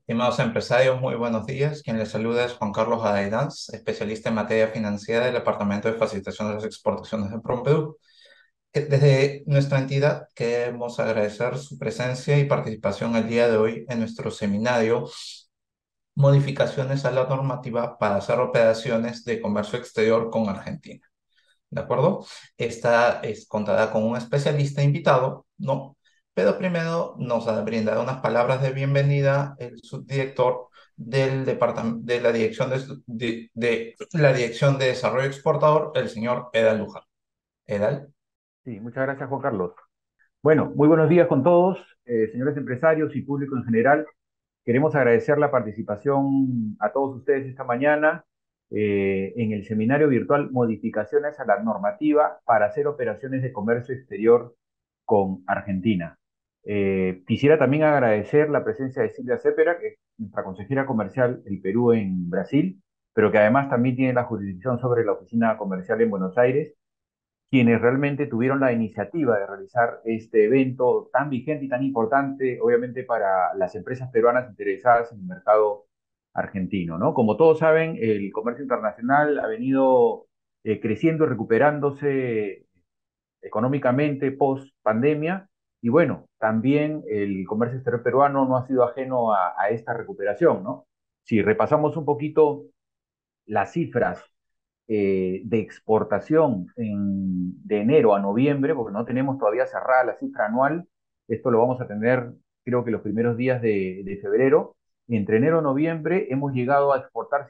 Estimados empresarios, muy buenos días. Quien les saluda es Juan Carlos Adaidans, especialista en materia financiera del Departamento de Facilitación de las Exportaciones de PROMPEDU. Desde nuestra entidad queremos agradecer su presencia y participación el día de hoy en nuestro seminario Modificaciones a la normativa para hacer operaciones de comercio exterior con Argentina. ¿De acuerdo? Contará con un especialista invitado, ¿no? Pero primero nos brindará unas palabras de bienvenida el subdirector del departamento de la Dirección de la Dirección de Desarrollo Exportador, el señor Edal Luján. Edal. Sí, muchas gracias, Juan Carlos. Bueno, muy buenos días con todos, señores empresarios y público en general. Queremos agradecer la participación a todos ustedes esta mañana en el seminario virtual Modificaciones a la normativa para hacer operaciones de comercio exterior con Argentina. Quisiera también agradecer la presencia de Silvia Cepera, que es nuestra consejera comercial del Perú en Brasil, pero que además también tiene la jurisdicción sobre la oficina comercial en Buenos Aires, quienes realmente tuvieron la iniciativa de realizar este evento tan vigente y tan importante, obviamente, para las empresas peruanas interesadas en el mercado argentino, ¿no? Como todos saben, el comercio internacional ha venido creciendo y recuperándose económicamente post pandemia, y bueno, también el comercio exterior peruano no ha sido ajeno a esta recuperación, ¿no? Si repasamos un poquito las cifras de exportación de enero a noviembre, porque no tenemos todavía cerrada la cifra anual, esto lo vamos a tener creo que los primeros días de febrero. Entre enero y noviembre hemos llegado a exportar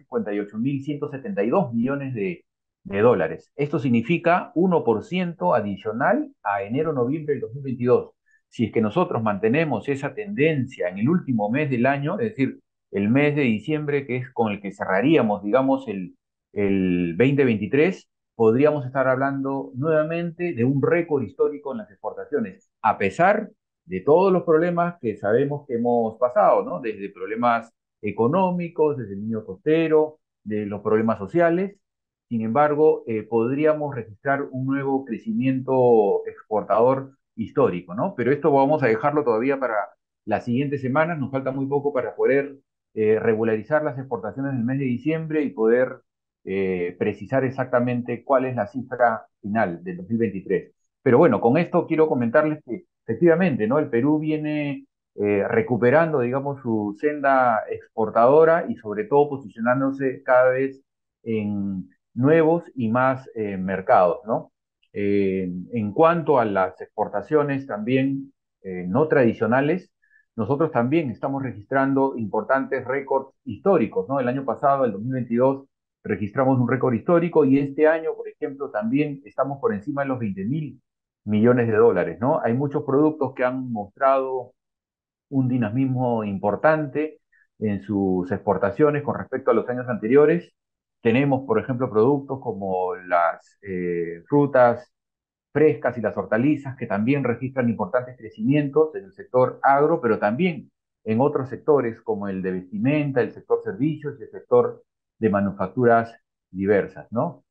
58.172 millones de dólares. Esto significa 1% adicional a enero-noviembre del 2022. Si es que nosotros mantenemos esa tendencia en el último mes del año, es decir, el mes de diciembre, que es con el que cerraríamos, digamos, el 2023, podríamos estar hablando nuevamente de un récord histórico en las exportaciones, a pesar de todos los problemas que sabemos que hemos pasado, ¿no? Desde problemas económicos, desde el niño costero, de los problemas sociales. Sin embargo, podríamos registrar un nuevo crecimiento exportador histórico, ¿no? Pero esto vamos a dejarlo todavía para las siguientes semanas. Nos falta muy poco para poder regularizar las exportaciones del mes de diciembre y poder precisar exactamente cuál es la cifra final del 2023. Pero bueno, con esto quiero comentarles que efectivamente, ¿no? El Perú viene recuperando, digamos, su senda exportadora y sobre todo posicionándose cada vez en nuevos y más mercados, ¿no? En cuanto a las exportaciones también no tradicionales, nosotros también estamos registrando importantes récords históricos, ¿no? El año pasado, el 2022, registramos un récord histórico y este año, por ejemplo, también estamos por encima de los 20.000 millones de dólares, ¿no? Hay muchos productos que han mostrado un dinamismo importante en sus exportaciones con respecto a los años anteriores. Tenemos, por ejemplo, productos como las frutas frescas y las hortalizas, que también registran importantes crecimientos en el sector agro, pero también en otros sectores como el de vestimenta, el sector servicios y el sector de manufacturas diversas, ¿no?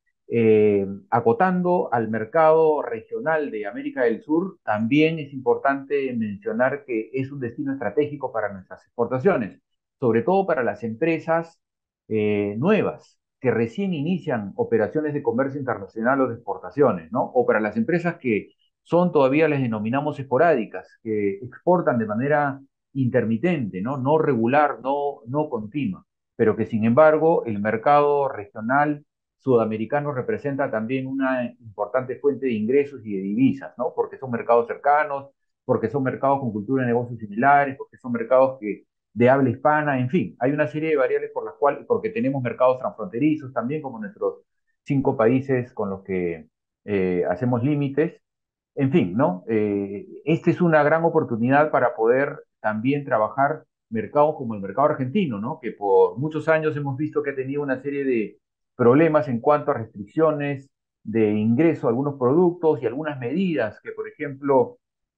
Acotando al mercado regional de América del Sur, también es importante mencionar que es un destino estratégico para nuestras exportaciones, sobre todo para las empresas nuevas que recién inician operaciones de comercio internacional o de exportaciones, ¿no? O para las empresas que son todavía, les denominamos esporádicas, que exportan de manera intermitente, ¿no? No regular, no continua, pero que sin embargo el mercado regional sudamericano representa también una importante fuente de ingresos y de divisas, ¿no? Porque son mercados cercanos, porque son mercados con cultura de negocios similares, porque son mercados que de habla hispana, en fin, hay una serie de variables por las cuales, porque tenemos mercados transfronterizos también, como nuestros 5 países con los que hacemos límites, en fin, ¿no? Esta es una gran oportunidad para poder también trabajar mercados como el mercado argentino, ¿no? Que por muchos años hemos visto que ha tenido una serie de problemas en cuanto a restricciones de ingreso a algunos productos y algunas medidas que, por ejemplo,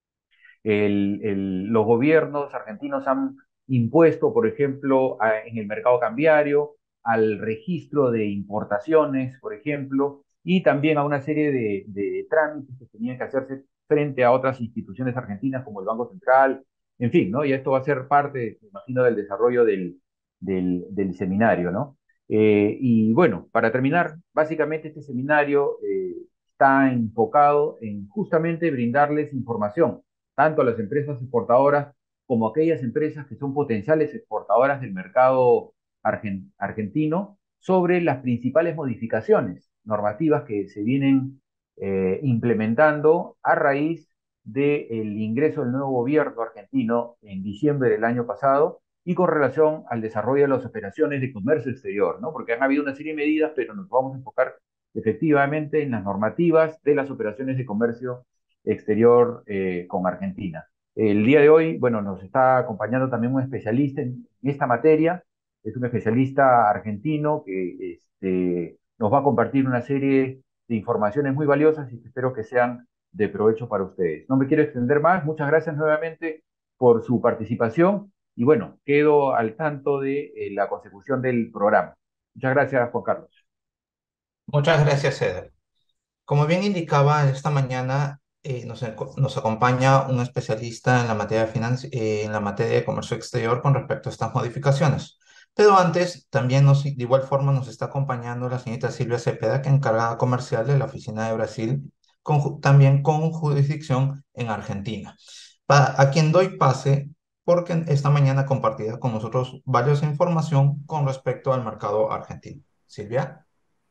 los gobiernos argentinos han impuesto, por ejemplo, en el mercado cambiario, al registro de importaciones, por ejemplo, y también a una serie de trámites que tenían que hacerse frente a otras instituciones argentinas como el Banco Central, En fin, ¿no? Y esto va a ser parte, me imagino, del desarrollo del seminario, ¿no? Y bueno, para terminar, básicamente este seminario está enfocado en justamente brindarles información, tanto a las empresas exportadoras como a aquellas empresas que son potenciales exportadoras del mercado argentino, sobre las principales modificaciones normativas que se vienen implementando a raíz del ingreso del nuevo gobierno argentino en diciembre del año pasado y con relación al desarrollo de las operaciones de comercio exterior, ¿no? Porque han habido una serie de medidas, pero nos vamos a enfocar efectivamente en las normativas de las operaciones de comercio exterior con Argentina. El día de hoy, bueno, nos está acompañando también un especialista en esta materia, es un especialista argentino que nos va a compartir una serie de informaciones muy valiosas y que espero que sean de provecho para ustedes. No me quiero extender más, muchas gracias nuevamente por su participación y bueno, quedo al tanto de la consecución del programa. Muchas gracias, Juan Carlos. Muchas gracias, Eder. Como bien indicaba, esta mañana nos acompaña un especialista en la materia en la materia de comercio exterior con respecto a estas modificaciones. Pero antes, también de igual forma nos está acompañando la señorita Silvia Cepeda, que es encargada comercial de la oficina de Brasil, también con jurisdicción en Argentina. A quien doy pase porque esta mañana compartida con nosotros valiosa información con respecto al mercado argentino. Silvia.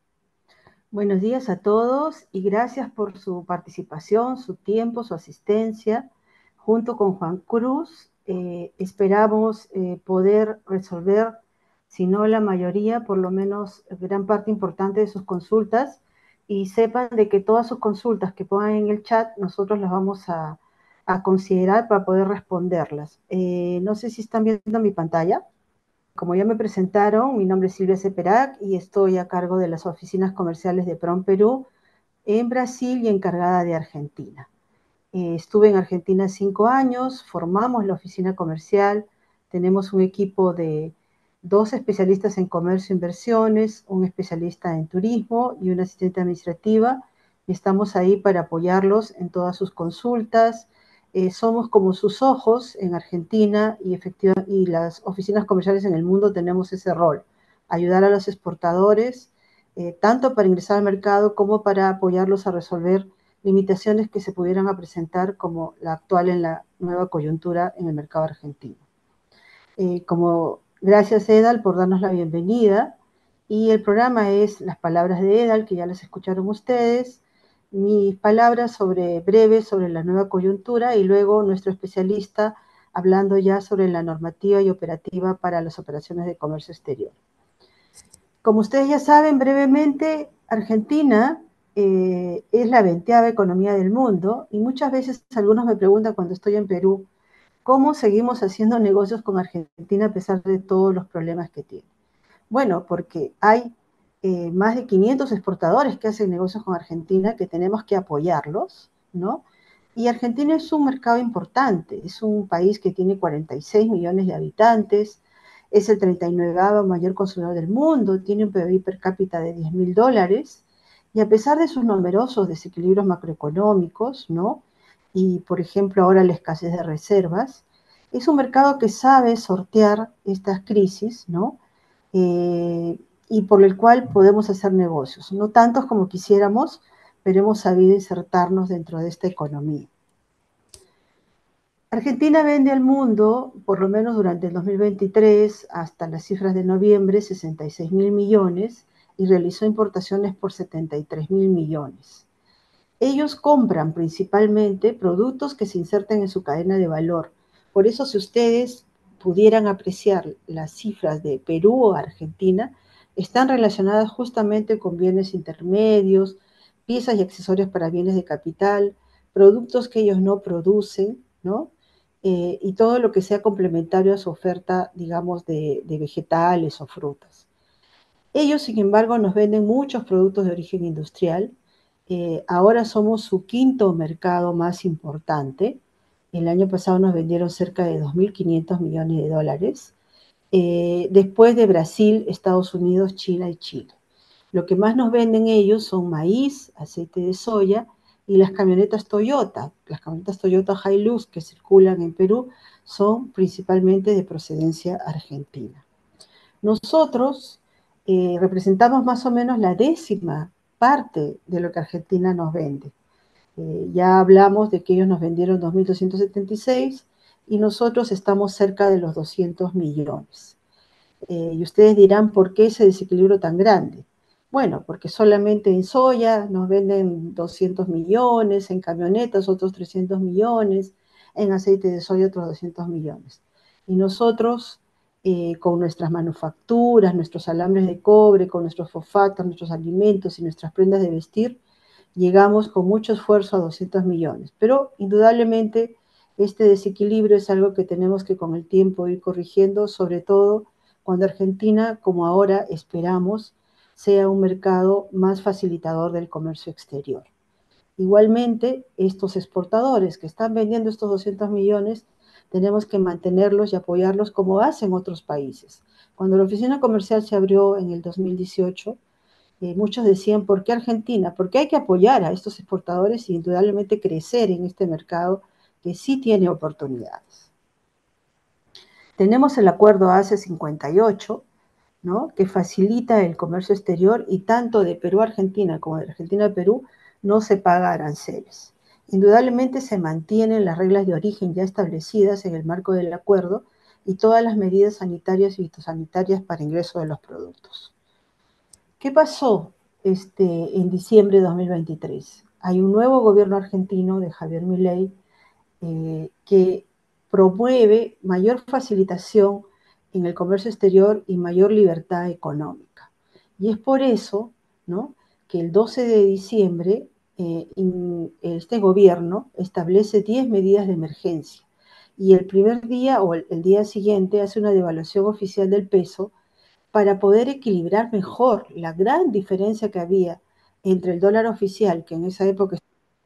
Buenos días a todos y gracias por su participación, su tiempo, su asistencia. Junto con Juan Cruz, esperamos poder resolver, si no la mayoría, por lo menos gran parte importante de sus consultas y sepan de que todas sus consultas que pongan en el chat, nosotros las vamos a considerar para poder responderlas. No sé si están viendo mi pantalla. Como ya me presentaron, mi nombre es Silvia Ceperac y estoy a cargo de las oficinas comerciales de PROM Perú en Brasil y encargada de Argentina. Estuve en Argentina 5 años, formamos la oficina comercial, tenemos un equipo de 2 especialistas en comercio e inversiones, un especialista en turismo y una asistente administrativa. Y estamos ahí para apoyarlos en todas sus consultas. Somos como sus ojos en Argentina y las oficinas comerciales en el mundo tenemos ese rol, ayudar a los exportadores, tanto para ingresar al mercado como para apoyarlos a resolver limitaciones que se pudieran presentar como la actual en la nueva coyuntura en el mercado argentino. Gracias Edal por darnos la bienvenida y el programa es Las Palabras de Edal, que ya las escucharon ustedes, mis palabras breves sobre la nueva coyuntura y luego nuestro especialista hablando ya sobre la normativa y operativa para las operaciones de comercio exterior. Como ustedes ya saben, brevemente, Argentina es la 20ª economía del mundo y muchas veces algunos me preguntan cuando estoy en Perú, ¿cómo seguimos haciendo negocios con Argentina a pesar de todos los problemas que tiene? Bueno, porque hay más de 500 exportadores que hacen negocios con Argentina que tenemos que apoyarlos, ¿no? Y Argentina es un mercado importante, es un país que tiene 46 millones de habitantes, es el 39º mayor consumidor del mundo, tiene un PIB per cápita de $10.000, y a pesar de sus numerosos desequilibrios macroeconómicos, ¿no? Y, por ejemplo, ahora la escasez de reservas, es un mercado que sabe sortear estas crisis, ¿no? Y por el cual podemos hacer negocios, no tantos como quisiéramos, pero hemos sabido insertarnos dentro de esta economía. Argentina vende al mundo, por lo menos durante el 2023, hasta las cifras de noviembre, 66.000 millones y realizó importaciones por 73.000 millones. Ellos compran principalmente productos que se insertan en su cadena de valor. Por eso, si ustedes pudieran apreciar las cifras de Perú o Argentina, están relacionadas justamente con bienes intermedios, piezas y accesorios para bienes de capital, productos que ellos no producen, ¿no? Y todo lo que sea complementario a su oferta, digamos, de vegetales o frutas. Ellos, sin embargo, nos venden muchos productos de origen industrial. Ahora somos su quinto mercado más importante. El año pasado nos vendieron cerca de 2.500 millones de dólares. Después de Brasil, Estados Unidos, China y Chile. Lo que más nos venden ellos son maíz, aceite de soya y las camionetas Toyota. Las camionetas Toyota Hilux que circulan en Perú son principalmente de procedencia argentina. Nosotros representamos más o menos la décima parte de lo que Argentina nos vende. Ya hablamos de que ellos nos vendieron 2.276 y nosotros estamos cerca de los 200 millones. Y ustedes dirán, ¿por qué ese desequilibrio tan grande? Bueno, porque solamente en soya nos venden 200 millones, en camionetas otros 300 millones, en aceite de soya otros 200 millones. Y nosotros, con nuestras manufacturas, nuestros alambres de cobre, con nuestros fosfatos, nuestros alimentos y nuestras prendas de vestir, llegamos con mucho esfuerzo a 200 millones. Pero indudablemente este desequilibrio es algo que tenemos que con el tiempo ir corrigiendo, sobre todo cuando Argentina, como ahora esperamos, sea un mercado más facilitador del comercio exterior. Igualmente, estos exportadores que están vendiendo estos 200 millones, tenemos que mantenerlos y apoyarlos como hacen otros países. Cuando la oficina comercial se abrió en el 2018, muchos decían, ¿por qué Argentina? Porque hay que apoyar a estos exportadores y indudablemente crecer en este mercado que sí tiene oportunidades. Tenemos el acuerdo ACE 58, ¿no?, que facilita el comercio exterior y tanto de Perú a Argentina como de Argentina a Perú no se paga aranceles. Indudablemente se mantienen las reglas de origen ya establecidas en el marco del acuerdo y todas las medidas sanitarias y fitosanitarias para ingreso de los productos. ¿Qué pasó en diciembre de 2023? Hay un nuevo gobierno argentino de Javier Milei que promueve mayor facilitación en el comercio exterior y mayor libertad económica. Y es por eso, ¿no?, que el 12 de diciembre este gobierno establece 10 medidas de emergencia. Y el primer día o el día siguiente hace una devaluación oficial del peso para poder equilibrar mejor la gran diferencia que había entre el dólar oficial, que en esa época estaba a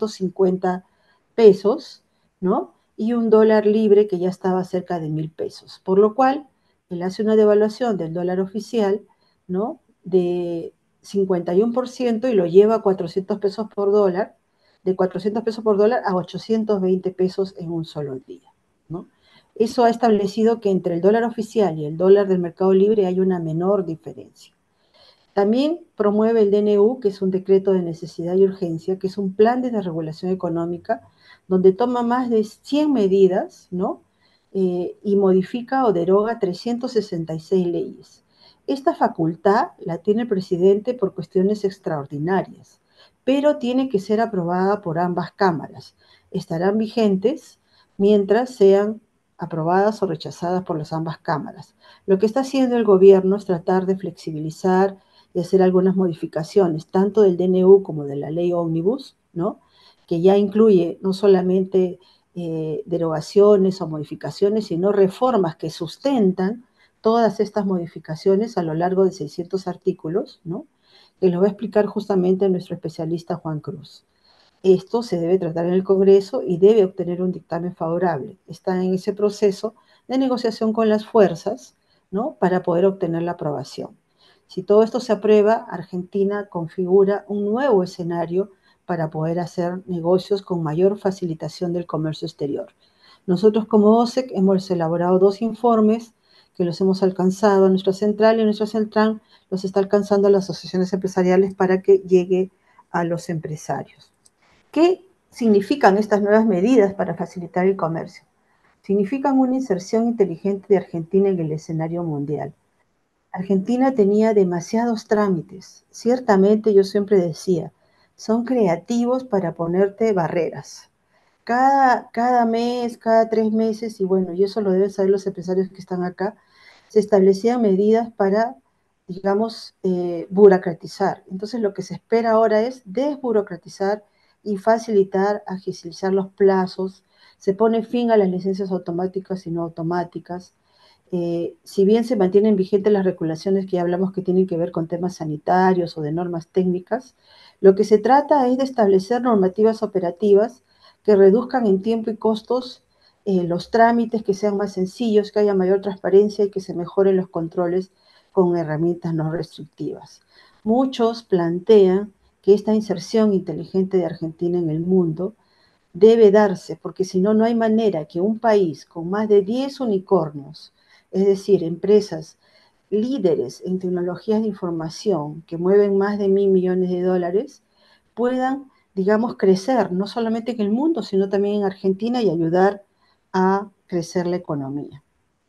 350 pesos, ¿no?, y un dólar libre que ya estaba cerca de 1.000 pesos. Por lo cual, él hace una devaluación del dólar oficial, ¿no?, de 51% y lo lleva a 400 pesos por dólar, de 400 pesos por dólar a 820 pesos en un solo día, ¿no? Eso ha establecido que entre el dólar oficial y el dólar del mercado libre hay una menor diferencia. También promueve el DNU, que es un decreto de necesidad y urgencia, que es un plan de desregulación económica, donde toma más de 100 medidas, ¿no?, y modifica o deroga 366 leyes. Esta facultad la tiene el presidente por cuestiones extraordinarias, pero tiene que ser aprobada por ambas cámaras. Estarán vigentes mientras sean aprobadas o rechazadas por las ambas cámaras. Lo que está haciendo el gobierno es tratar de flexibilizar y hacer algunas modificaciones, tanto del DNU como de la ley Ómnibus, ¿no?, que ya incluye no solamente derogaciones o modificaciones, sino reformas que sustentan todas estas modificaciones a lo largo de 600 artículos, ¿no?, que lo va a explicar justamente nuestro especialista Juan Cruz. Esto se debe tratar en el Congreso y debe obtener un dictamen favorable. Está en ese proceso de negociación con las fuerzas, ¿no?, para poder obtener la aprobación. Si todo esto se aprueba, Argentina configura un nuevo escenario para poder hacer negocios con mayor facilitación del comercio exterior. Nosotros como OSEC hemos elaborado 2 informes que los hemos alcanzado a nuestra central y nuestra central los está alcanzando a las asociaciones empresariales para que llegue a los empresarios. ¿Qué significan estas nuevas medidas para facilitar el comercio? Significan una inserción inteligente de Argentina en el escenario mundial. Argentina tenía demasiados trámites. Ciertamente yo siempre decía, son creativos para ponerte barreras. Cada mes, cada 3 meses, y bueno, y eso lo deben saber los empresarios que están acá, se establecían medidas para, digamos, burocratizar. Entonces lo que se espera ahora es desburocratizar y facilitar, agilizar los plazos. Se pone fin a las licencias automáticas y no automáticas. Si bien se mantienen vigentes las regulaciones que ya hablamos que tienen que ver con temas sanitarios o de normas técnicas, lo que se trata es de establecer normativas operativas que reduzcan en tiempo y costos los trámites, que sean más sencillos, que haya mayor transparencia y que se mejoren los controles con herramientas no restrictivas. Muchos plantean que esta inserción inteligente de Argentina en el mundo debe darse, porque si no, no hay manera que un país con más de 10 unicornios, es decir, empresas líderes en tecnologías de información que mueven más de $1.000 millones, puedan, digamos, crecer, no solamente en el mundo, sino también en Argentina y ayudar a crecer la economía.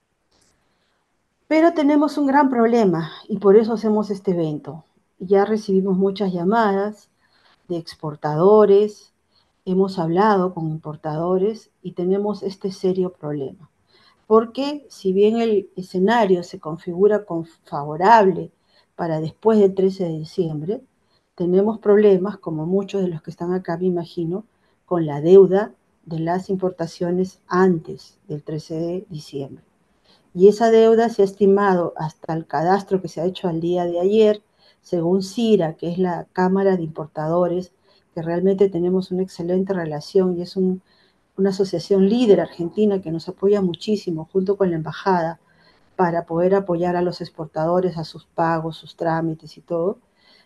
Pero tenemos un gran problema y por eso hacemos este evento. Ya recibimos muchas llamadas de exportadores, hemos hablado con importadores y tenemos este serio problema. Porque si bien el escenario se configura con favorable para después del 13 de diciembre, tenemos problemas, como muchos de los que están acá, me imagino, con la deuda de las importaciones antes del 13 de diciembre. Y esa deuda se ha estimado hasta el cadastro que se ha hecho al día de ayer, según CIRA, que es la Cámara de Importadores, que realmente tenemos una excelente relación y es una asociación líder argentina que nos apoya muchísimo junto con la embajada para poder apoyar a los exportadores, a sus pagos, sus trámites y todo.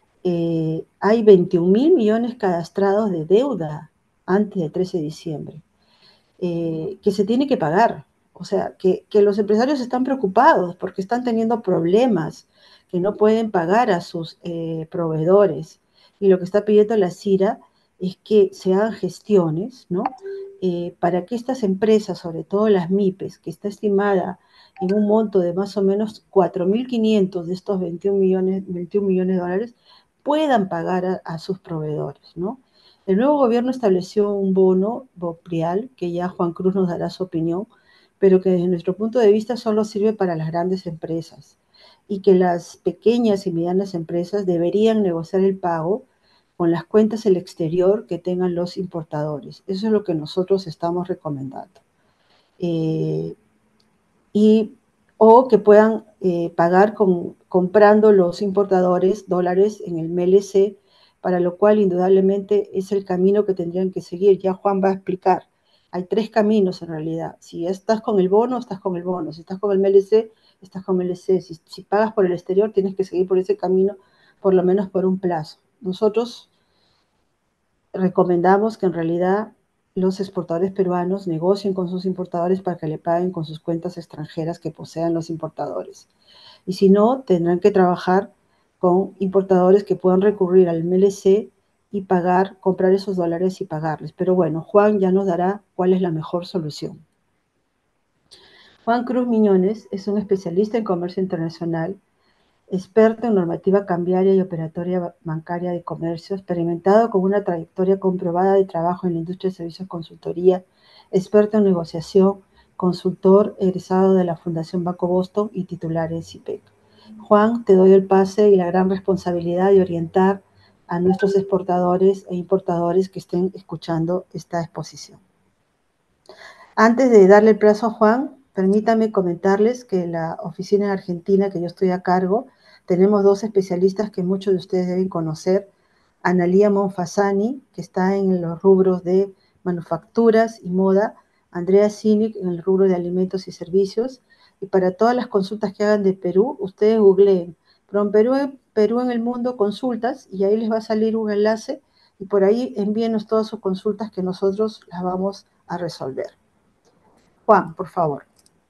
Hay 21.000 millones cadastrados de deuda antes del 13 de diciembre que se tiene que pagar. O sea, que los empresarios están preocupados porque están teniendo problemas, que no pueden pagar a sus proveedores. Y lo que está pidiendo la CIRA es que se hagan gestiones, ¿no? Para que estas empresas, sobre todo las MIPES, que está estimada en un monto de más o menos 4.500 de estos 21 millones de dólares, puedan pagar a sus proveedores, ¿no? El nuevo gobierno estableció un bono BOPRIAL, que ya Juan Cruz nos dará su opinión, pero que desde nuestro punto de vista solo sirve para las grandes empresas y que las pequeñas y medianas empresas deberían negociar el pago con las cuentas del exterior que tengan los importadores. Eso es lo que nosotros estamos recomendando. Eh, y, o que puedan pagar comprando los importadores dólares en el MLC, para lo cual indudablemente es el camino que tendrían que seguir. Ya Juan va a explicar. Hay tres caminos en realidad. Si estás con el bono, estás con el bono. Si estás con el MLC, estás con el MLC. Si pagas por el exterior, tienes que seguir por ese camino, por lo menos por un plazo. Nosotros recomendamos que en realidad los exportadores peruanos negocien con sus importadores para que le paguen con sus cuentas extranjeras que posean los importadores. Y si no, tendrán que trabajar con importadores que puedan recurrir al MLC y pagar, comprar esos dólares y pagarles. Pero bueno, Juan ya nos dará cuál es la mejor solución. Juan Cruz Miñones es un especialista en comercio internacional, experto en normativa cambiaria y operatoria bancaria de comercio, experimentado con una trayectoria comprobada de trabajo en la industria de servicios consultoría, experto en negociación, consultor egresado de la Fundación Banco Boston y titular en CIPEC. Juan, te doy el pase y la gran responsabilidad de orientar a nuestros exportadores e importadores que estén escuchando esta exposición. Antes de darle el plazo a Juan, permítame comentarles que la oficina en Argentina que yo estoy a cargo, tenemos dos especialistas que muchos de ustedes deben conocer. Analía Monfasani, que está en los rubros de manufacturas y moda, Andrea Cinic en el rubro de alimentos y servicios. Y para todas las consultas que hagan de Perú, ustedes googleen Perú en el mundo consultas y ahí les va a salir un enlace y por ahí envíenos todas sus consultas que nosotros las vamos a resolver. Juan, por favor.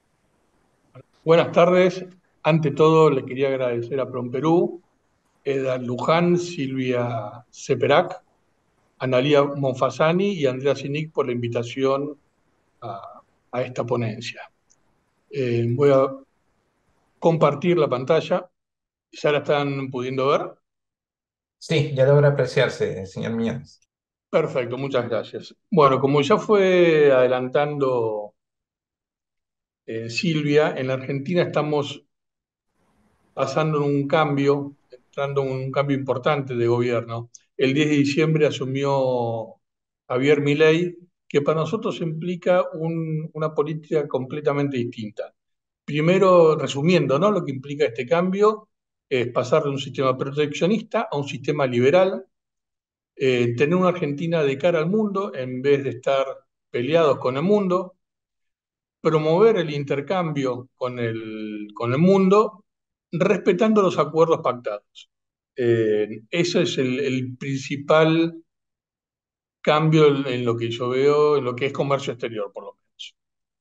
Buenas tardes. Ante todo, le quería agradecer a PROMPERÚ, Eda Luján, Silvia Ceperac, Analía Monfasani y Andrea Cinic por la invitación a esta ponencia. Voy a compartir la pantalla. ¿Ya la están pudiendo ver? Sí, ya logra apreciarse, señor Miñones. Perfecto, muchas gracias. Bueno, como ya fue adelantando Silvia, en la Argentina estamos pasando en un cambio, entrando en un cambio importante de gobierno. El 10 de diciembre asumió Javier Milei, que para nosotros implica una política completamente distinta. Primero, resumiendo, ¿no? Lo que implica este cambio es pasar de un sistema proteccionista a un sistema liberal, tener una Argentina de cara al mundo en vez de estar peleados con el mundo, promover el intercambio con el mundo, respetando los acuerdos pactados. Ese es el principal cambio en lo que yo veo, en lo que es comercio exterior, por lo menos.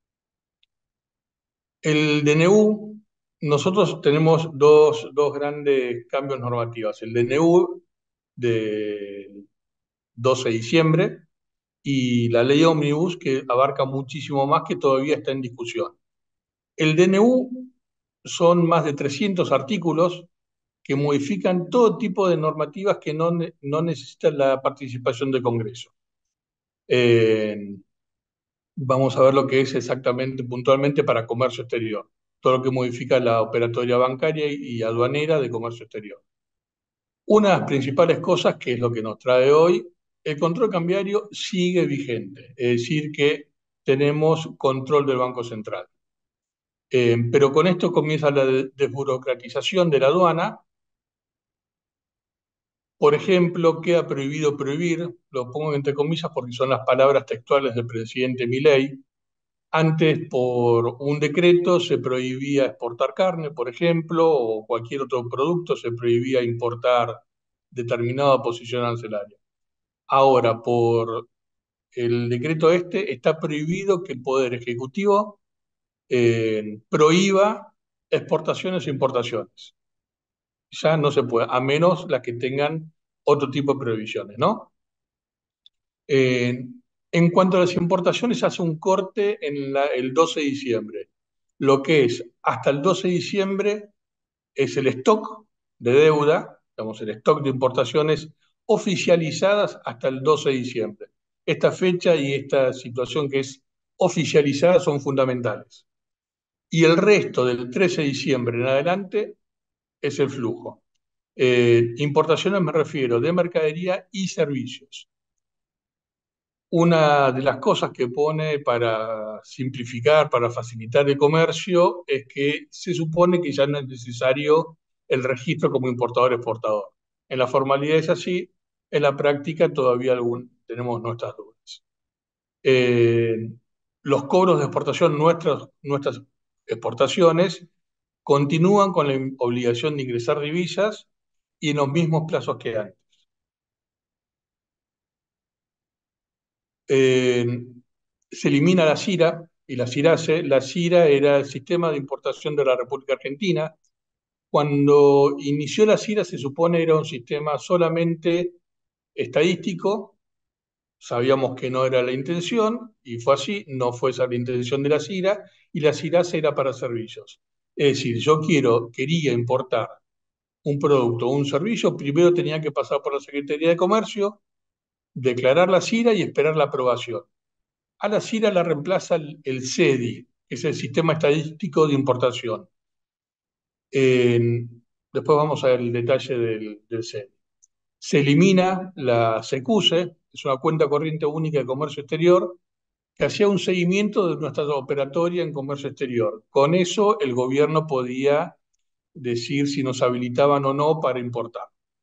El DNU, nosotros tenemos dos grandes cambios normativos. El DNU del 12 de diciembre y la ley Omnibus, que abarca muchísimo más, que todavía está en discusión. El DNU son más de 300 artículos que modifican todo tipo de normativas que no necesitan la participación del Congreso. Vamos a ver lo que es exactamente, puntualmente, para comercio exterior. Todo lo que modifica la operatoria bancaria y aduanera de comercio exterior. Una de las principales cosas, que es lo que nos trae hoy, el control cambiario sigue vigente, es decir, que tenemos control del Banco Central. Pero con esto comienza la desburocratización de la aduana. Por ejemplo, queda prohibido prohibir, lo pongo entre comillas porque son las palabras textuales del presidente Milei. Antes, por un decreto, se prohibía exportar carne, por ejemplo, o cualquier otro producto, se prohibía importar determinada posición arancelaria. Ahora, por el decreto este, está prohibido que el Poder Ejecutivo prohíba exportaciones e importaciones. Ya no se puede, a menos las que tengan otro tipo de prohibiciones, ¿no? Eh, en cuanto a las importaciones, hace un corte en el 12 de diciembre. Lo que es hasta el 12 de diciembre es el stock de deuda, digamos, el stock de importaciones oficializadas hasta el 12 de diciembre. Esta fecha y esta situación que es oficializada son fundamentales. Y el resto del 13 de diciembre en adelante es el flujo. Importaciones me refiero de mercadería y servicios. Una de las cosas que pone para simplificar, para facilitar el comercio, es que se supone que ya no es necesario el registro como importador-exportador. En la formalidad es así, en la práctica todavía tenemos nuestras dudas. Eh, los cobros de exportación, nuestras exportaciones, continúan con la obligación de ingresar divisas y en los mismos plazos que antes. Eh, Se elimina la CIRA y la CIRASE. La CIRA era el sistema de importación de la República Argentina. Cuando inició la CIRA se supone era un sistema solamente estadístico. Sabíamos que no era la intención y fue así, no fue esa la intención de la CIRA, y la CIRASE era para servicios. Es decir, yo quería importar un producto o un servicio, primero tenía que pasar por la Secretaría de Comercio, declarar la CIRA y esperar la aprobación. A la CIRA la reemplaza el CEDI, que es el Sistema Estadístico de Importación. Después vamos a ver el detalle del CEDI. Se elimina la SECUSE, es una cuenta corriente única de comercio exterior, que hacía un seguimiento de nuestra operatoria en comercio exterior. Con eso el gobierno podía decir si nos habilitaban o no para importar.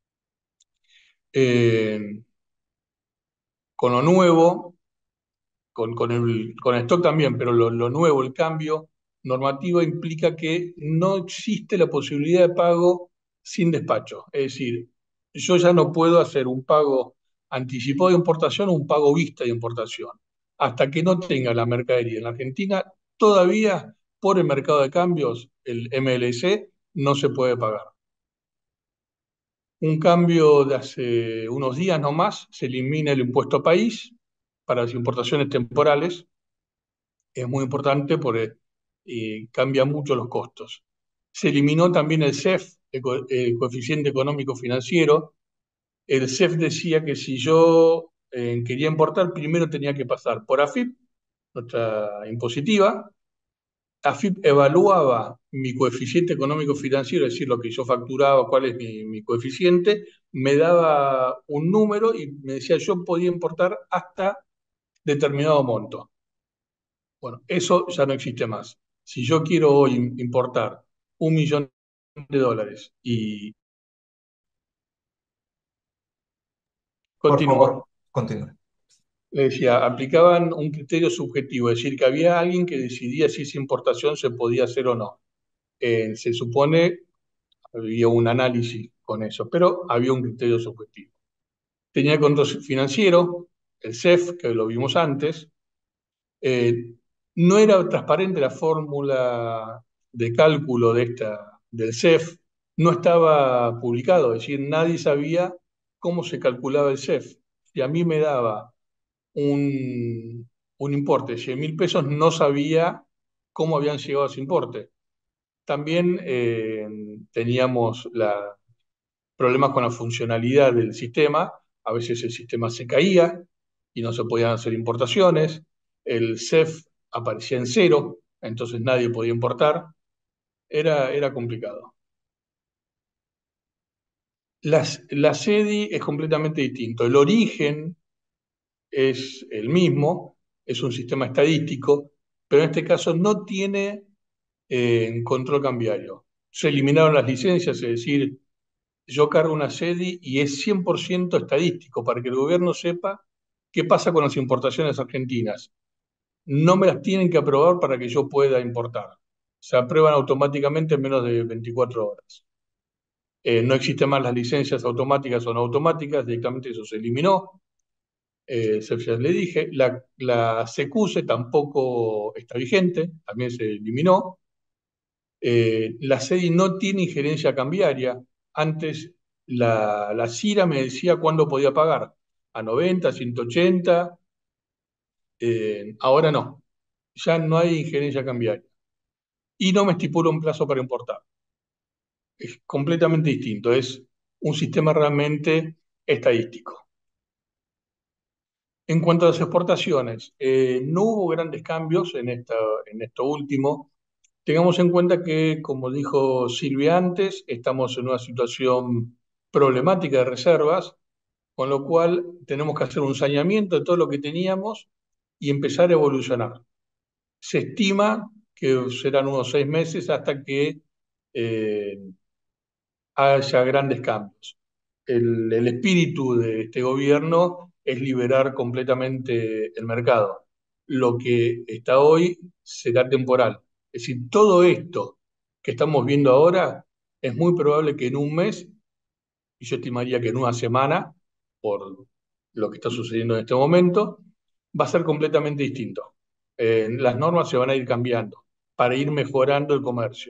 Eh, con lo nuevo, con el stock también, pero lo nuevo, el cambio normativo implica que no existe la posibilidad de pago sin despacho. Es decir, yo ya no puedo hacer un pago anticipado de importación o un pago vista de importación. Hasta que no tenga la mercadería en la Argentina, todavía por el mercado de cambios, el MLC, no se puede pagar. Un cambio de hace unos días nomás, se elimina el impuesto país para las importaciones temporales. Es muy importante porque cambia mucho los costos. Se eliminó también el CEF, el coeficiente económico financiero. El CEF decía que si yo quería importar, primero tenía que pasar por AFIP, nuestra impositiva. AFIP evaluaba mi coeficiente económico financiero, es decir, lo que yo facturaba, cuál es mi coeficiente, me daba un número y me decía yo podía importar hasta determinado monto. Bueno, eso ya no existe más. Si yo quiero hoy importar $1 millón y Por continúo, favor, continúe. le decía, aplicaban un criterio subjetivo, es decir, que había alguien que decidía si esa importación se podía hacer o no. Se supone, había un análisis con eso, pero había un criterio subjetivo. Tenía control financiero, el CEF, que lo vimos antes. No era transparente la fórmula de cálculo del CEF, no estaba publicado, es decir, nadie sabía cómo se calculaba el CEF. Si a mí me daba un importe de 100.000 pesos, no sabía cómo habían llegado a ese importe. También teníamos problemas con la funcionalidad del sistema. A veces el sistema se caía y no se podían hacer importaciones. El CEF aparecía en cero, entonces nadie podía importar. Era complicado. La SEDI es completamente distinto. El origen es el mismo, es un sistema estadístico, pero en este caso no tiene control cambiario. Se eliminaron las licencias, es decir, yo cargo una SEDI y es 100% estadístico para que el gobierno sepa qué pasa con las importaciones argentinas. No me las tienen que aprobar para que yo pueda importar. Se aprueban automáticamente en menos de 24 horas. No existen más las licencias automáticas o no automáticas, directamente eso se eliminó. Ya le dije, la CECUSE tampoco está vigente, también se eliminó. La SEDI no tiene injerencia cambiaria. Antes la CIRA me decía cuándo podía pagar, a 90, 180, ahora no, ya no hay injerencia cambiaria. Y no me estipula un plazo para importar. Es completamente distinto, es un sistema realmente estadístico. En cuanto a las exportaciones, no hubo grandes cambios en esto último. Tengamos en cuenta que, como dijo Silvia antes, estamos en una situación problemática de reservas, con lo cual tenemos que hacer un saneamiento de todo lo que teníamos y empezar a evolucionar. Se estima que serán unos 6 meses hasta que eh, haya grandes cambios. El espíritu de este gobierno es liberar completamente el mercado. Lo que está hoy será temporal. Es decir, todo esto que estamos viendo ahora es muy probable que en un mes, y yo estimaría que en una semana, por lo que está sucediendo en este momento, va a ser completamente distinto. Las normas se van a ir cambiando para ir mejorando el comercio.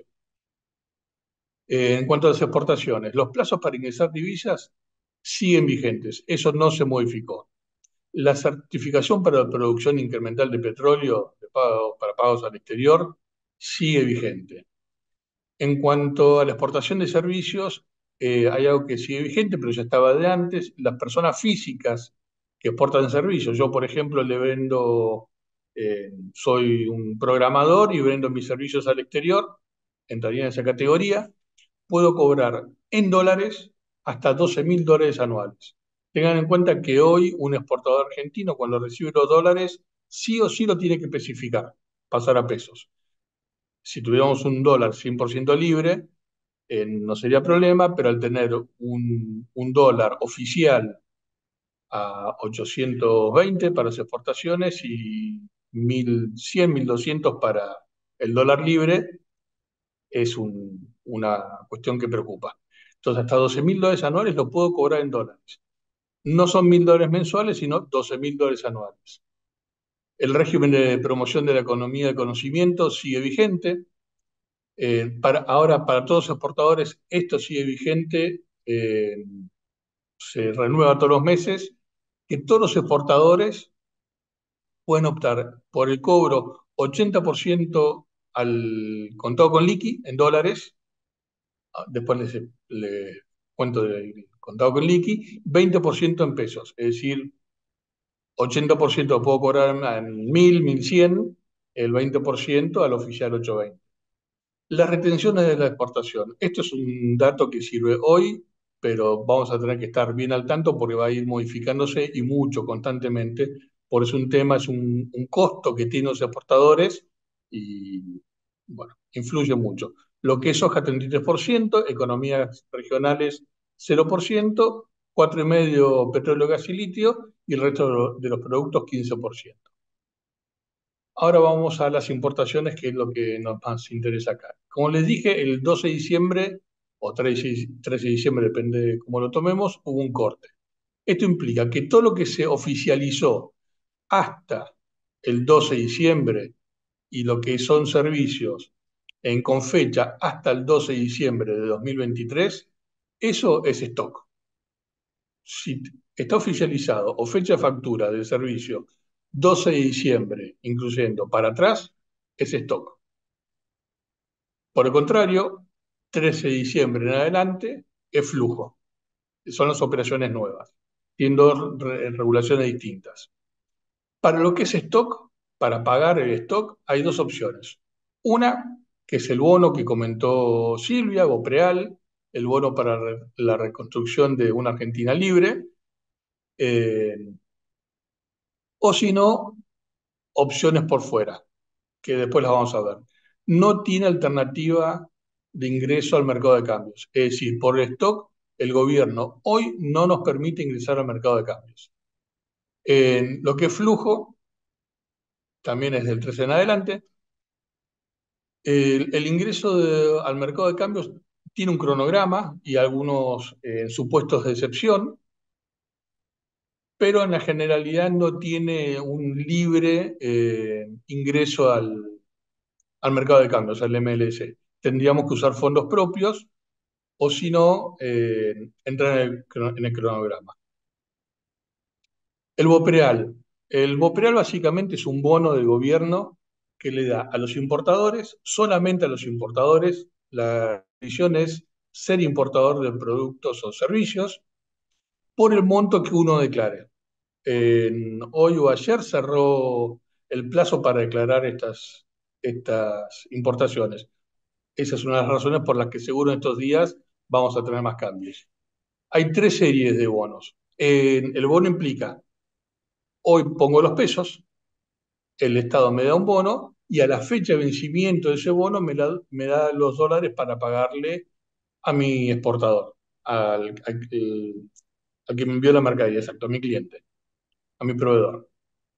En cuanto a las exportaciones, los plazos para ingresar divisas siguen vigentes, eso no se modificó. La certificación para la producción incremental de petróleo para pagos al exterior sigue vigente. En cuanto a la exportación de servicios, hay algo que sigue vigente, pero ya estaba de antes. Las personas físicas que exportan servicios, yo por ejemplo le vendo, soy un programador y vendo mis servicios al exterior, entraría en esa categoría. Puedo cobrar en dólares hasta $12.000 anuales. Tengan en cuenta que hoy un exportador argentino, cuando recibe los dólares, sí o sí lo tiene que especificar, pasar a pesos. Si tuviéramos un dólar 100% libre, no sería problema, pero al tener un dólar oficial a 820 para las exportaciones y 1.100, 1.200 para el dólar libre, es una cuestión que preocupa. Entonces, hasta $12.000 anuales lo puedo cobrar en dólares. No son $1.000 mensuales, sino $12.000 anuales. El régimen de promoción de la economía de conocimiento sigue vigente. Ahora, para todos los exportadores, esto sigue vigente, se renueva todos los meses, que todos los exportadores pueden optar por el cobro 80% al contado con liqui en dólares. Después les cuento del contado con liqui, 20% en pesos, es decir, 80% puedo cobrar en 1.000, 1.100, el 20% al oficial 820. Las retenciones de la exportación. Esto es un dato que sirve hoy, pero vamos a tener que estar bien al tanto porque va a ir modificándose y mucho constantemente. Por eso un tema es un costo que tienen los exportadores y, bueno, influye mucho. Lo que es soja 33%, economías regionales 0%, 4,5% petróleo, gas y litio y el resto de los productos 15%. Ahora vamos a las importaciones, que es lo que nos más interesa acá. Como les dije, el 12 de diciembre o 13 de diciembre, depende de cómo lo tomemos, hubo un corte. Esto implica que todo lo que se oficializó hasta el 12 de diciembre y lo que son servicios con fecha hasta el 12 de diciembre de 2023, eso es stock. Si está oficializado o fecha de factura del servicio 12 de diciembre, incluyendo para atrás, es stock. Por el contrario, 13 de diciembre en adelante es flujo. Son las operaciones nuevas. Tienen dos regulaciones distintas. Para lo que es stock, para pagar el stock, hay dos opciones. Una, que es el bono que comentó Silvia, Bopreal, el bono para la reconstrucción de una Argentina libre, o si no, opciones por fuera, que después las vamos a ver. No tiene alternativa de ingreso al mercado de cambios. Es decir, por el stock, el gobierno hoy no nos permite ingresar al mercado de cambios. En lo que es flujo, también es del 13 en adelante. El ingreso al mercado de cambios tiene un cronograma y algunos supuestos de excepción, pero en la generalidad no tiene un libre ingreso al mercado de cambios, al MLS. Tendríamos que usar fondos propios o si no, entrar en el cronograma. El BOPREAL. El BOPREAL básicamente es un bono del gobierno que le da a los importadores, solamente a los importadores. La condición es ser importador de productos o servicios por el monto que uno declare. Hoy o ayer cerró el plazo para declarar estas importaciones. Esa es una de las razones por las que seguro en estos días vamos a tener más cambios. Hay tres series de bonos. El bono implica, hoy pongo los pesos, el Estado me da un bono y a la fecha de vencimiento de ese bono me da los dólares para pagarle a mi exportador, al que me envió la mercadería, exacto, a mi cliente, a mi proveedor.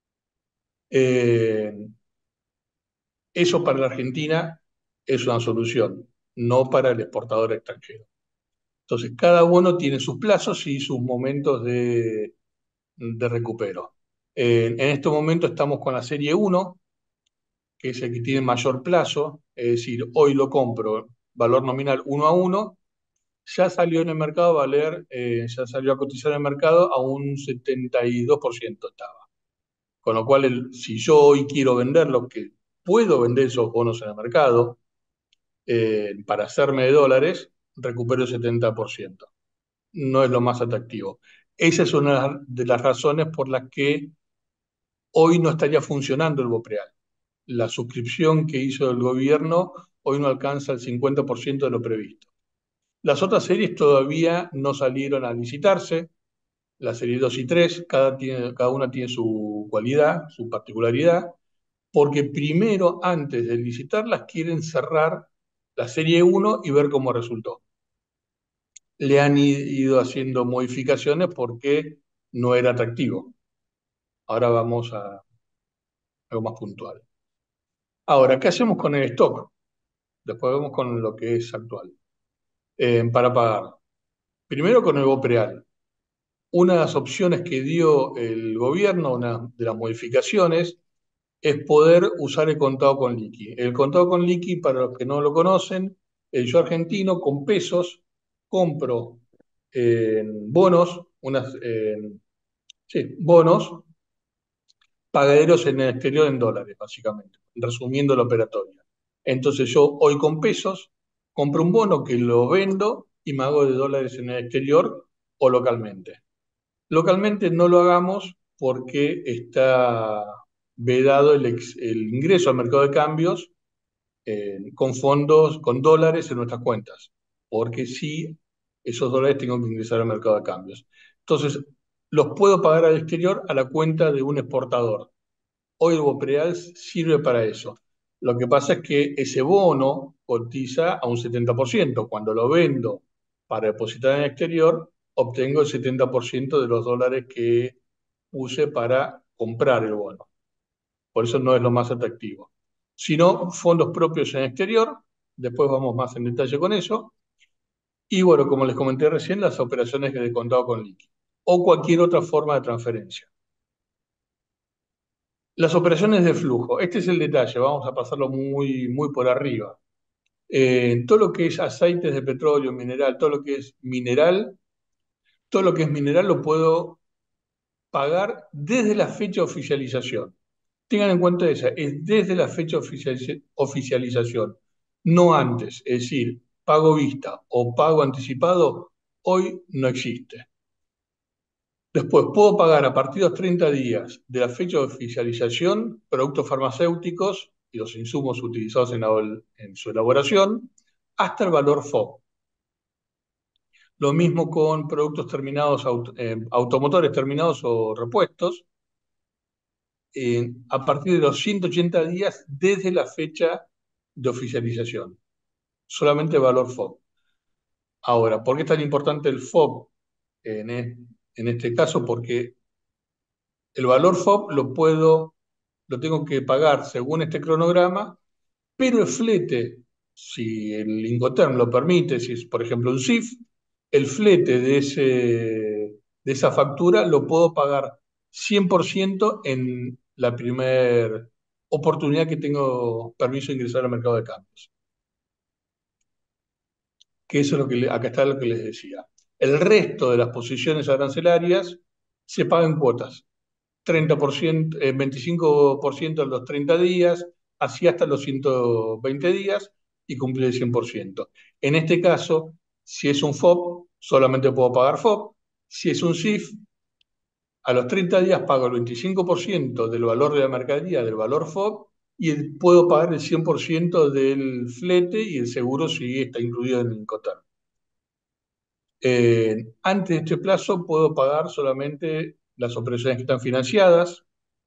Eh, Eso para la Argentina es una solución, no para el exportador extranjero. Entonces, cada bono tiene sus plazos y sus momentos de recupero. En este momento estamos con la serie 1, que es el que tiene mayor plazo, es decir, hoy lo compro, valor nominal 1 a 1, ya salió en el mercado a valer, ya salió a cotizar en el mercado a un 72% estaba. Con lo cual, si yo hoy quiero venderlo, que puedo vender esos bonos en el mercado, para hacerme de dólares, recupero el 70%. No es lo más atractivo. Esa es una de las razones por las que hoy no estaría funcionando el BOPREAL. La suscripción que hizo el gobierno hoy no alcanza el 50% de lo previsto. Las otras series todavía no salieron a licitarse. La serie 2 y 3, cada una tiene su cualidad, su particularidad, porque primero, antes de licitarlas, quieren cerrar la serie 1 y ver cómo resultó. Le han ido haciendo modificaciones porque no era atractivo. Ahora vamos a algo más puntual. Ahora, ¿qué hacemos con el stock? Después vemos con lo que es actual. Para pagar. Primero con el BOPREAL. Una de las opciones que dio el gobierno, una de las modificaciones, es poder usar el contado con liqui. El contado con liqui, para los que no lo conocen, yo argentino con pesos compro bonos, bonos pagaderos en el exterior en dólares, básicamente, resumiendo la operatoria. Entonces yo hoy con pesos compro un bono que lo vendo y me hago de dólares en el exterior o localmente. Localmente no lo hagamos porque está vedado el ingreso al mercado de cambios con fondos, con dólares en nuestras cuentas, porque sí, esos dólares tengo que ingresar al mercado de cambios. Entonces, los puedo pagar al exterior a la cuenta de un exportador. Hoy el BOPREAL sirve para eso. Lo que pasa es que ese bono cotiza a un 70%. Cuando lo vendo para depositar en el exterior, obtengo el 70% de los dólares que puse para comprar el bono. Por eso no es lo más atractivo. Sino fondos propios en el exterior, después vamos más en detalle con eso. Y bueno, como les comenté recién, las operaciones de contado con liqui. o cualquier otra forma de transferencia. Las operaciones de flujo, este es el detalle, vamos a pasarlo muy por arriba. Todo lo que es aceites de petróleo, mineral, todo lo que es mineral, lo puedo pagar desde la fecha de oficialización. Tengan en cuenta esa, es desde la fecha de oficialización, no antes. Es decir, pago vista o pago anticipado, hoy no existe. Después, puedo pagar a partir de los 30 días de la fecha de oficialización productos farmacéuticos y los insumos utilizados en su elaboración, hasta el valor FOB. Lo mismo con productos terminados, automotores terminados o repuestos, a partir de los 180 días desde la fecha de oficialización. Solamente valor FOB. Ahora, ¿por qué es tan importante el FOB en este caso? Porque el valor FOB lo tengo que pagar según este cronograma, pero el flete, si el Incoterm lo permite, si es por ejemplo un CIF, el flete de esa factura lo puedo pagar 100% en la primera oportunidad que tengo permiso de ingresar al mercado de cambios. Que eso es acá está lo que les decía. El resto de las posiciones arancelarias se pagan cuotas. 30%, 25% en los 30 días, así hasta los 120 días y cumplir el 100%. En este caso, si es un FOB, solamente puedo pagar FOB. Si es un CIF, a los 30 días pago el 25% del valor de la mercadería, del valor FOB, y puedo pagar el 100% del flete y el seguro si está incluido en el Incoterm. Antes de este plazo puedo pagar solamente las operaciones que están financiadas,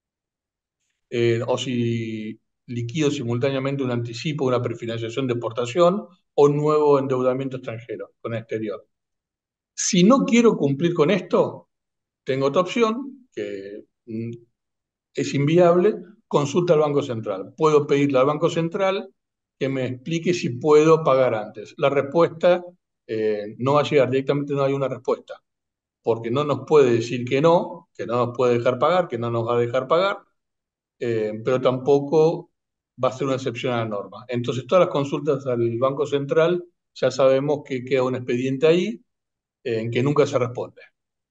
o si liquido simultáneamente un anticipo, una prefinanciación de exportación o un nuevo endeudamiento extranjero con el exterior. Si no quiero cumplir con esto, tengo otra opción que es inviable, consulta al Banco Central. Puedo pedirle al Banco Central que me explique si puedo pagar antes. La respuesta no va a llegar, directamente no hay una respuesta, porque no nos puede decir que no nos puede dejar pagar, que no nos va a dejar pagar, pero tampoco va a ser una excepción a la norma. Entonces, todas las consultas al Banco Central ya sabemos que queda un expediente ahí en que nunca se responde.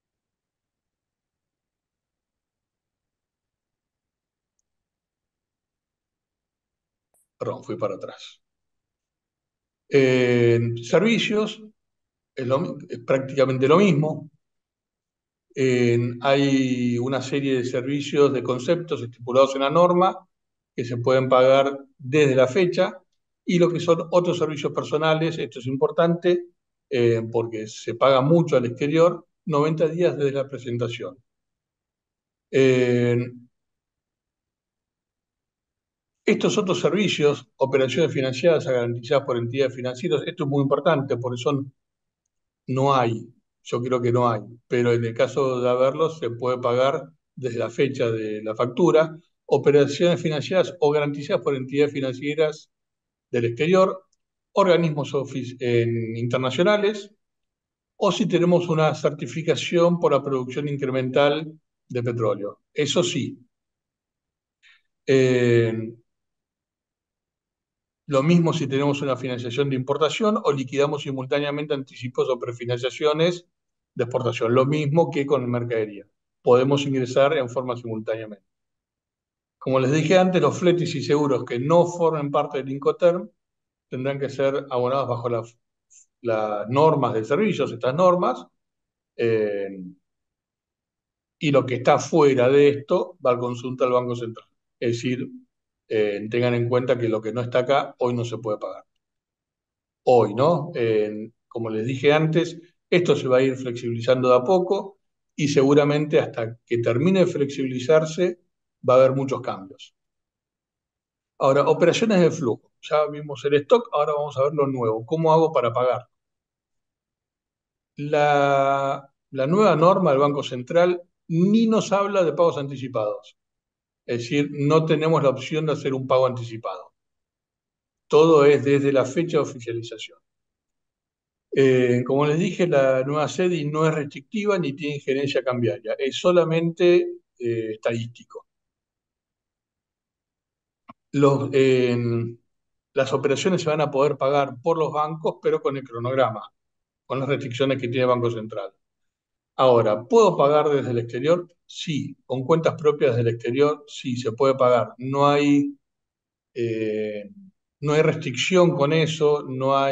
Perdón, fui para atrás. Servicios, es prácticamente lo mismo. Hay una serie de servicios, de conceptos estipulados en la norma que se pueden pagar desde la fecha, y lo que son otros servicios personales, esto es importante porque se paga mucho al exterior, 90 días desde la presentación. Eh, Estos otros servicios, operaciones financiadas garantizadas por entidades financieras, esto es muy importante, por eso no hay, yo creo que no hay, pero en el caso de haberlos se puede pagar desde la fecha de la factura, operaciones financieras o garantizadas por entidades financieras del exterior, organismos internacionales, o si tenemos una certificación por la producción incremental de petróleo. Eso sí. Eh, Lo mismo si tenemos una financiación de importación o liquidamos simultáneamente anticipos o prefinanciaciones de exportación. Lo mismo que con mercadería. Podemos ingresar en forma simultáneamente. Como les dije antes, los fletes y seguros que no formen parte del Incoterm tendrán que ser abonados bajo las normas del servicio, estas normas, eh, y lo que está fuera de esto va al consulta al Banco Central. Es decir, tengan en cuenta que lo que no está acá hoy no se puede pagar. Hoy, ¿no? Como les dije antes, esto se va a ir flexibilizando de a poco y seguramente hasta que termine de flexibilizarse va a haber muchos cambios. Ahora, operaciones de flujo. Ya vimos el stock, ahora vamos a ver lo nuevo. ¿Cómo hago para pagar? La nueva norma del Banco Central ni nos habla de pagos anticipados. Es decir, no tenemos la opción de hacer un pago anticipado. Todo es desde la fecha de oficialización. Como les dije, la nueva SEDI no es restrictiva ni tiene injerencia cambiaria, es solamente estadístico. Los, eh, las operaciones se van a poder pagar por los bancos, pero con el cronograma, con las restricciones que tiene el Banco Central. Ahora, ¿puedo pagar desde el exterior? Sí. ¿Con cuentas propias del exterior? Sí, se puede pagar. Eh, no hay restricción con eso,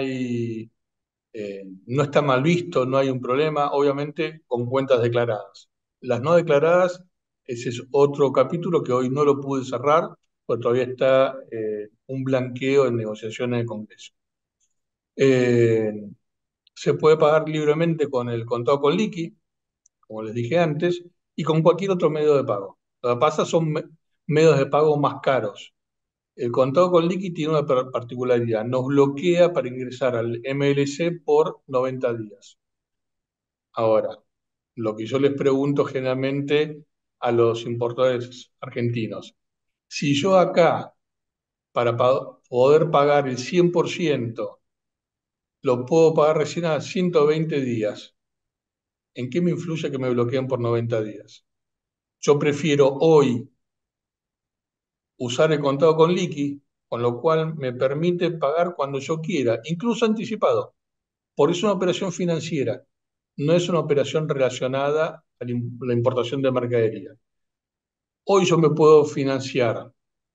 no está mal visto, no hay un problema, obviamente con cuentas declaradas. Las no declaradas, ese es otro capítulo que hoy no lo pude cerrar, porque todavía está un blanqueo en negociaciones de Congreso. Eh, Se puede pagar libremente con el contado con liqui, como les dije antes, y con cualquier otro medio de pago. Lo que pasa son medios de pago más caros. El contado con liqui tiene una particularidad, nos bloquea para ingresar al MLC por 90 días. Ahora, lo que yo les pregunto generalmente a los importadores argentinos, si yo acá, para poder pagar el 100%, lo puedo pagar recién a 120 días, ¿en qué me influye que me bloqueen por 90 días? Yo prefiero hoy usar el contado con liqui, con lo cual me permite pagar cuando yo quiera, incluso anticipado. Por eso es una operación financiera, no es una operación relacionada a la importación de mercadería. Hoy yo me puedo financiar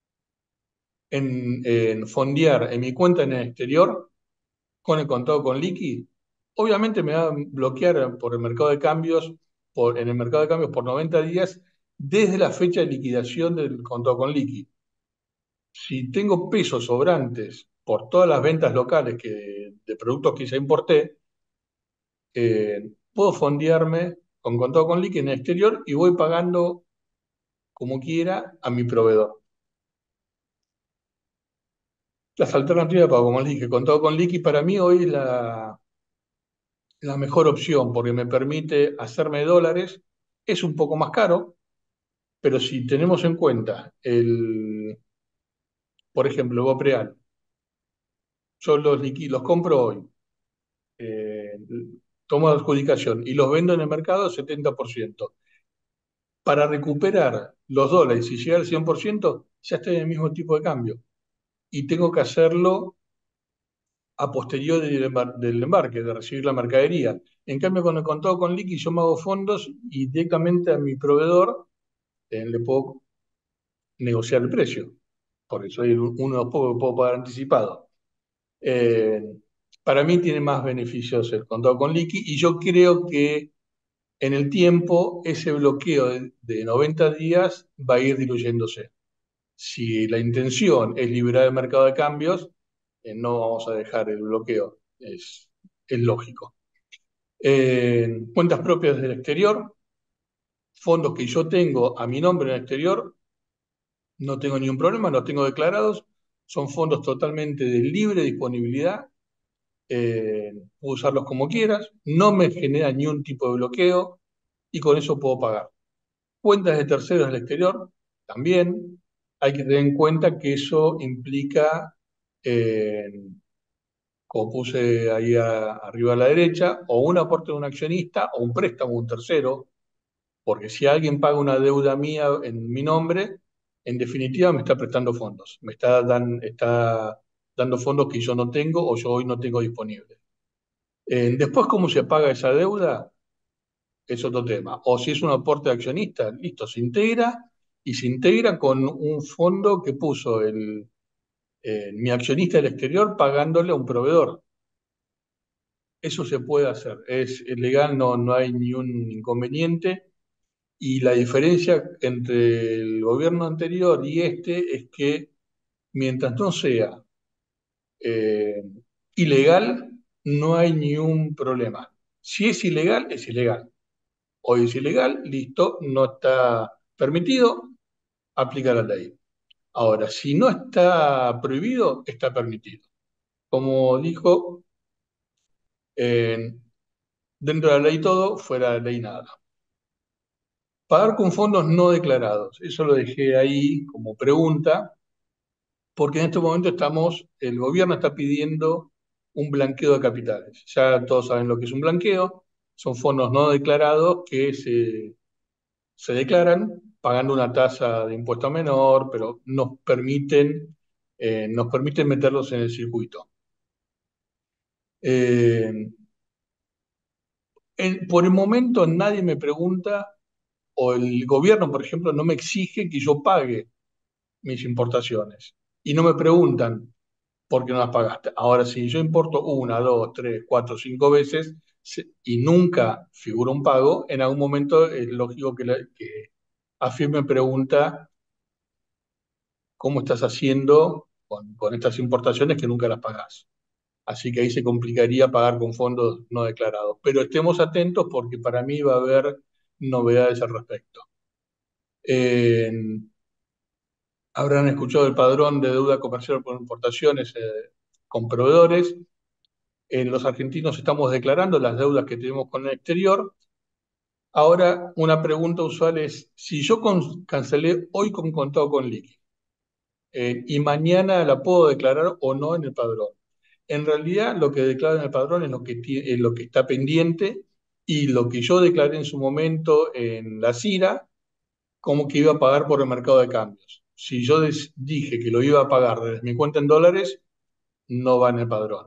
en fondear en mi cuenta en el exterior con el contado con liqui. Obviamente me va a bloquear por el mercado de cambios, en el mercado de cambios por 90 días desde la fecha de liquidación del contado con liqui. Si tengo pesos sobrantes por todas las ventas locales de productos que ya importé, puedo fondearme con contado con liqui en el exterior y voy pagando como quiera a mi proveedor. Las alternativas de pago, como les dije, contado con liqui para mí hoy es la mejor opción porque me permite hacerme dólares. Es un poco más caro, pero si tenemos en cuenta por ejemplo, el Bopreal, yo los compro hoy, eh, tomo adjudicación y los vendo en el mercado 70%. Para recuperar los dólares y llegar al 100%, ya estoy en el mismo tipo de cambio. Y tengo que hacerlo a posteriori del embarque, de recibir la mercadería. En cambio, con el contado con liqui, yo me hago fondos y directamente a mi proveedor le puedo negociar el precio, porque soy uno de los pocos que puedo pagar anticipado. Eh, para mí tiene más beneficios el contado con liqui y yo creo que en el tiempo ese bloqueo de 90 días va a ir diluyéndose. Si la intención es liberar el mercado de cambios, no vamos a dejar el bloqueo. Es lógico. Cuentas propias del exterior, fondos que yo tengo a mi nombre en el exterior, no tengo ningún problema, los tengo declarados, son fondos totalmente de libre disponibilidad, puedo usarlos como quieras, no me genera ni un tipo de bloqueo y con eso puedo pagar. Cuentas de terceros del exterior, también hay que tener en cuenta que eso implica, eh, como puse ahí arriba a la derecha, o un aporte de un accionista o un préstamo de un tercero, porque si alguien paga una deuda mía en mi nombre, en definitiva me está prestando fondos, está dando fondos que yo no tengo o yo hoy no tengo disponibles. Después, ¿cómo se paga esa deuda? Es otro tema. O si es un aporte de accionista, listo, se integra y se integra con un fondo que puso mi accionista del exterior pagándole a un proveedor. Eso se puede hacer, es legal, no hay ni un inconveniente. Y la diferencia entre el gobierno anterior y este es que mientras no sea eh, ilegal, no hay ni un problema. Si es ilegal, es ilegal. Hoy es ilegal, listo, no está permitido, aplica la ley. Ahora, si no está prohibido, está permitido. Como dijo, eh, dentro de la ley todo, fuera de la ley nada. Pagar con fondos no declarados, eso lo dejé ahí como pregunta, porque en este momento el gobierno está pidiendo un blanqueo de capitales. Ya todos saben lo que es un blanqueo, son fondos no declarados que se declaran pagando una tasa de impuesto menor, pero nos permiten meterlos en el circuito. Eh, por el momento nadie me pregunta, o el gobierno, por ejemplo, no me exige que yo pague mis importaciones. Y no me preguntan por qué no las pagaste. Ahora, si yo importo una, dos, tres, cuatro, cinco veces y nunca figura un pago, en algún momento es lógico que AFIP me pregunta cómo estás haciendo con estas importaciones que nunca las pagás. Así que ahí se complicaría pagar con fondos no declarados. Pero estemos atentos porque para mí va a haber novedades al respecto. Eh, Habrán escuchado el padrón de deuda comercial por importaciones con proveedores. Los argentinos estamos declarando las deudas que tenemos con el exterior. Ahora, una pregunta usual es, si yo cancelé hoy con contado con liqui y mañana la puedo declarar o no en el padrón. En realidad, lo que declaro en el padrón es lo que está pendiente y lo que yo declaré en su momento en la CIRA como que iba a pagar por el mercado de cambios. Si yo dije que lo iba a pagar desde mi cuenta en dólares, no va en el padrón.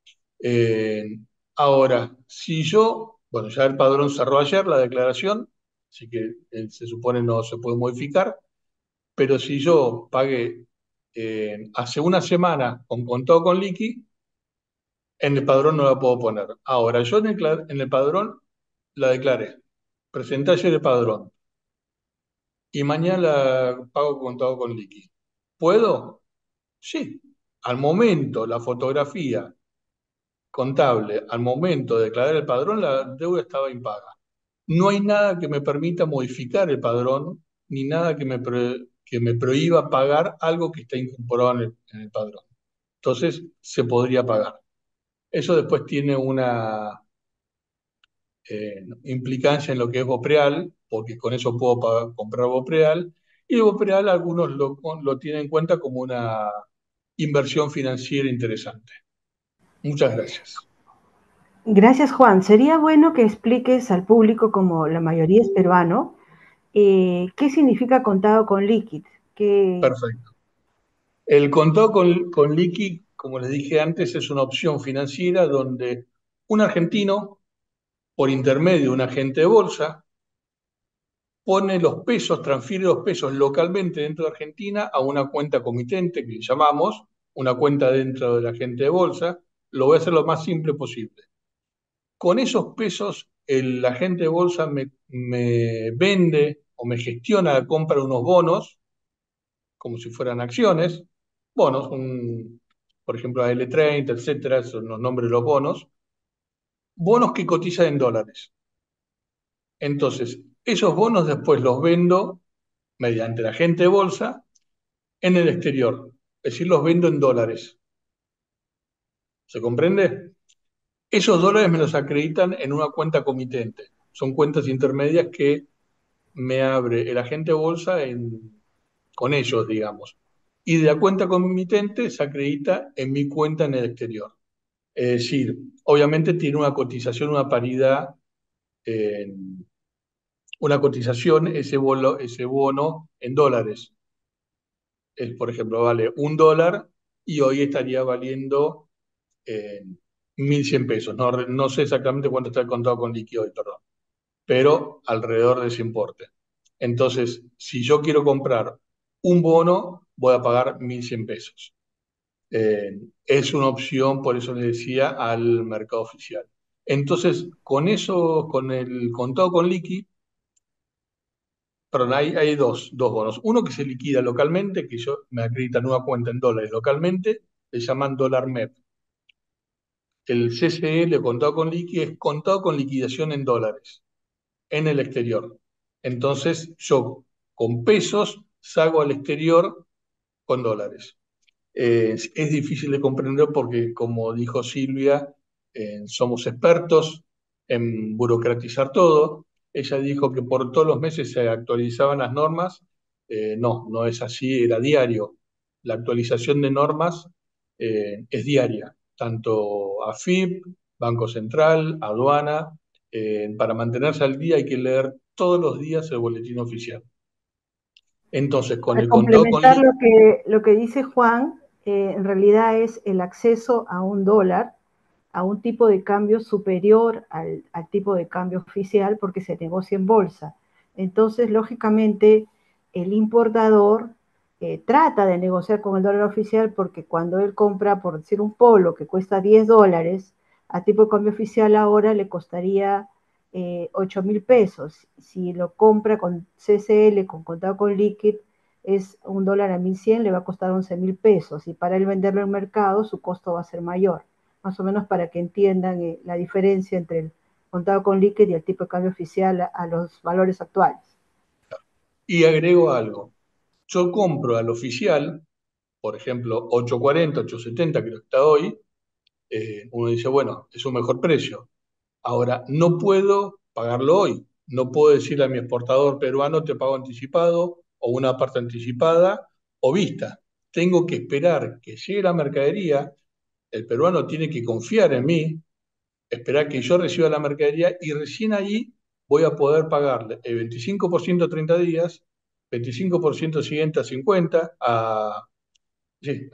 Eh, Ahora, si yo, bueno, ya el padrón cerró ayer la declaración, así que se supone no se puede modificar, pero si yo pagué hace una semana con contado con liqui, en el padrón no la puedo poner. Ahora, yo en el padrón la declaré, presenté ayer el padrón y mañana la pago contado con liqui. ¿Puedo? Sí. Al momento, la fotografía contable, al momento de declarar el padrón, la deuda estaba impaga. No hay nada que me permita modificar el padrón, ni nada que me prohíba pagar algo que está incorporado en el padrón. Entonces, se podría pagar. Eso después tiene una implicancia en lo que es Bopreal, porque con eso puedo comprar Bopreal, y Bopreal algunos lo tienen en cuenta como una inversión financiera interesante. Muchas gracias. Gracias, Juan. Sería bueno que expliques al público, como la mayoría es peruano, qué significa contado con líquido. ¿Qué... Perfecto. El contado con liqui, como les dije antes, es una opción financiera donde un argentino, por intermedio de un agente de bolsa, pone los pesos, transfiere los pesos localmente dentro de Argentina a una cuenta comitente que le llamamos, una cuenta dentro del agente de bolsa. Lo voy a hacer lo más simple posible. Con esos pesos, el agente de bolsa me vende o me gestiona la compra de unos bonos, como si fueran acciones, bonos, por ejemplo, AL30, etcétera, son los nombres de los bonos que cotizan en dólares. Entonces, esos bonos después los vendo mediante la agente de bolsa en el exterior, es decir, los vendo en dólares. ¿Se comprende? Esos dólares me los acreditan en una cuenta comitente. Son cuentas intermedias que me abre el agente de bolsa con ellos, digamos. Y de la cuenta comitente se acredita en mi cuenta en el exterior. Es decir, obviamente tiene una cotización, una paridad, eh, una cotización, ese bono en dólares. Por ejemplo, vale $1 y hoy estaría valiendo eh, 1.100 pesos. No, no sé exactamente cuánto está el contado con liqui hoy, perdón, pero alrededor de ese importe. Entonces, si yo quiero comprar un bono, voy a pagar 1.100 pesos. Es una opción, por eso le decía, al mercado oficial. Entonces, con eso, con el contado con liqui, perdón, hay dos bonos. Uno que se liquida localmente, que yo me acreditan una cuenta en dólares localmente, le llaman dólar MEP. El CCL, contado con liqui, es contado con liquidación en dólares, en el exterior. Entonces, yo con pesos salgo al exterior con dólares. Es difícil de comprender porque, como dijo Silvia, somos expertos en burocratizar todo. Ella dijo que por todos los meses se actualizaban las normas. No, no es así, era diario. La actualización de normas es diaria, tanto tanto AFIP, Banco Central, aduana. Para mantenerse al día hay que leer todos los días el boletín oficial. Entonces, con Para el contado con complementar liqui, lo que dice Juan, en realidad es el acceso a un dólar, a un tipo de cambio superior al tipo de cambio oficial porque se negocia en bolsa. Entonces, lógicamente, el importador trata de negociar con el dólar oficial porque cuando él compra, por decir un polo que cuesta $10, a tipo de cambio oficial ahora le costaría 8.000 pesos. Si lo compra con CCL, con contado con liquid, es $1 a 1.100, le va a costar 11.000 pesos. Y para él venderlo en mercado, su costo va a ser mayor. Más o menos para que entiendan la diferencia entre el contado con liquid y el tipo de cambio oficial a los valores actuales. y agrego algo. Yo compro al oficial, por ejemplo, 8.40, 8.70, creo que está hoy. Uno dice, bueno, es un mejor precio. Ahora, no puedo pagarlo hoy. No puedo decirle a mi exportador peruano, te pago anticipado, o una parte anticipada, o vista. Tengo que esperar que llegue la mercadería. El peruano tiene que confiar en mí, esperar que yo reciba la mercadería y recién allí voy a poder pagarle el 25% a 30 días, 25% siguiente a 50, sí,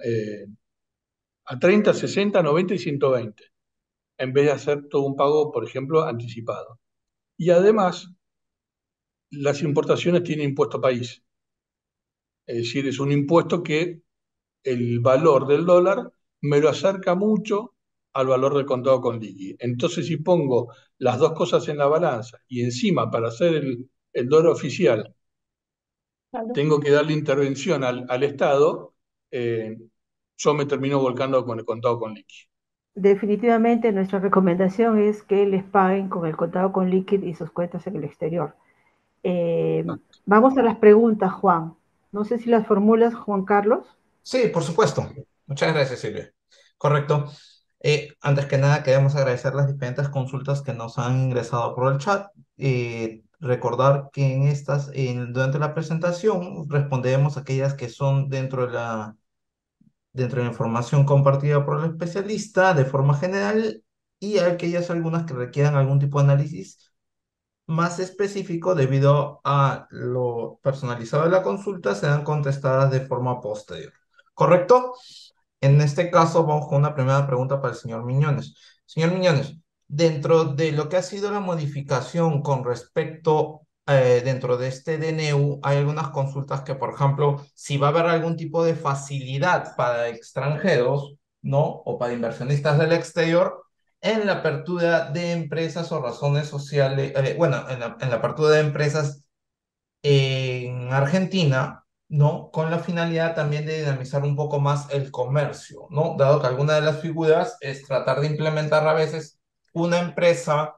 a 30, 60, 90 y 120, en vez de hacer todo un pago, por ejemplo, anticipado. Y además, las importaciones tienen impuesto país. Es decir, es un impuesto que el valor del dólar me lo acerca mucho al valor del contado con liqui. Entonces, si pongo las dos cosas en la balanza y encima para hacer el dólar oficial tengo que darle intervención al Estado, eh, yo me termino volcando con el contado con liqui. Definitivamente nuestra recomendación es que les paguen con el contado con liquid y sus cuentas en el exterior. Vamos a las preguntas, Juan. No sé si las formulas, Juan Carlos. Sí, por supuesto. Muchas gracias, Silvia. Correcto. Antes que nada, queremos agradecer las diferentes consultas que nos han ingresado por el chat. Recordar que durante la presentación responderemos aquellas que son dentro de la información compartida por el especialista de forma general y aquellas algunas que requieran algún tipo de análisis más específico debido a lo personalizado de la consulta, serán contestadas de forma posterior. ¿Correcto? En este caso, vamos con una primera pregunta para el señor Miñones. Señor Miñones, dentro de lo que ha sido la modificación con respecto, dentro de este DNU, hay algunas consultas que, por ejemplo, si va a haber algún tipo de facilidad para extranjeros, ¿no? O para inversionistas del exterior, en la apertura de empresas o razones sociales, bueno, en la apertura de empresas en Argentina, ¿no? Con la finalidad también de dinamizar un poco más el comercio, ¿no? Dado que alguna de las figuras es tratar de implementar a veces una empresa,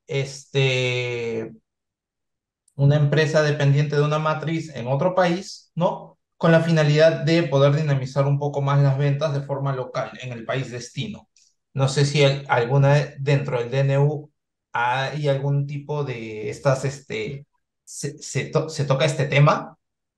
este, una empresa dependiente de una matriz en otro país, ¿no? Con la finalidad de poder dinamizar un poco más las ventas de forma local en el país destino. No sé si dentro del DNU hay algún tipo de se toca este tema.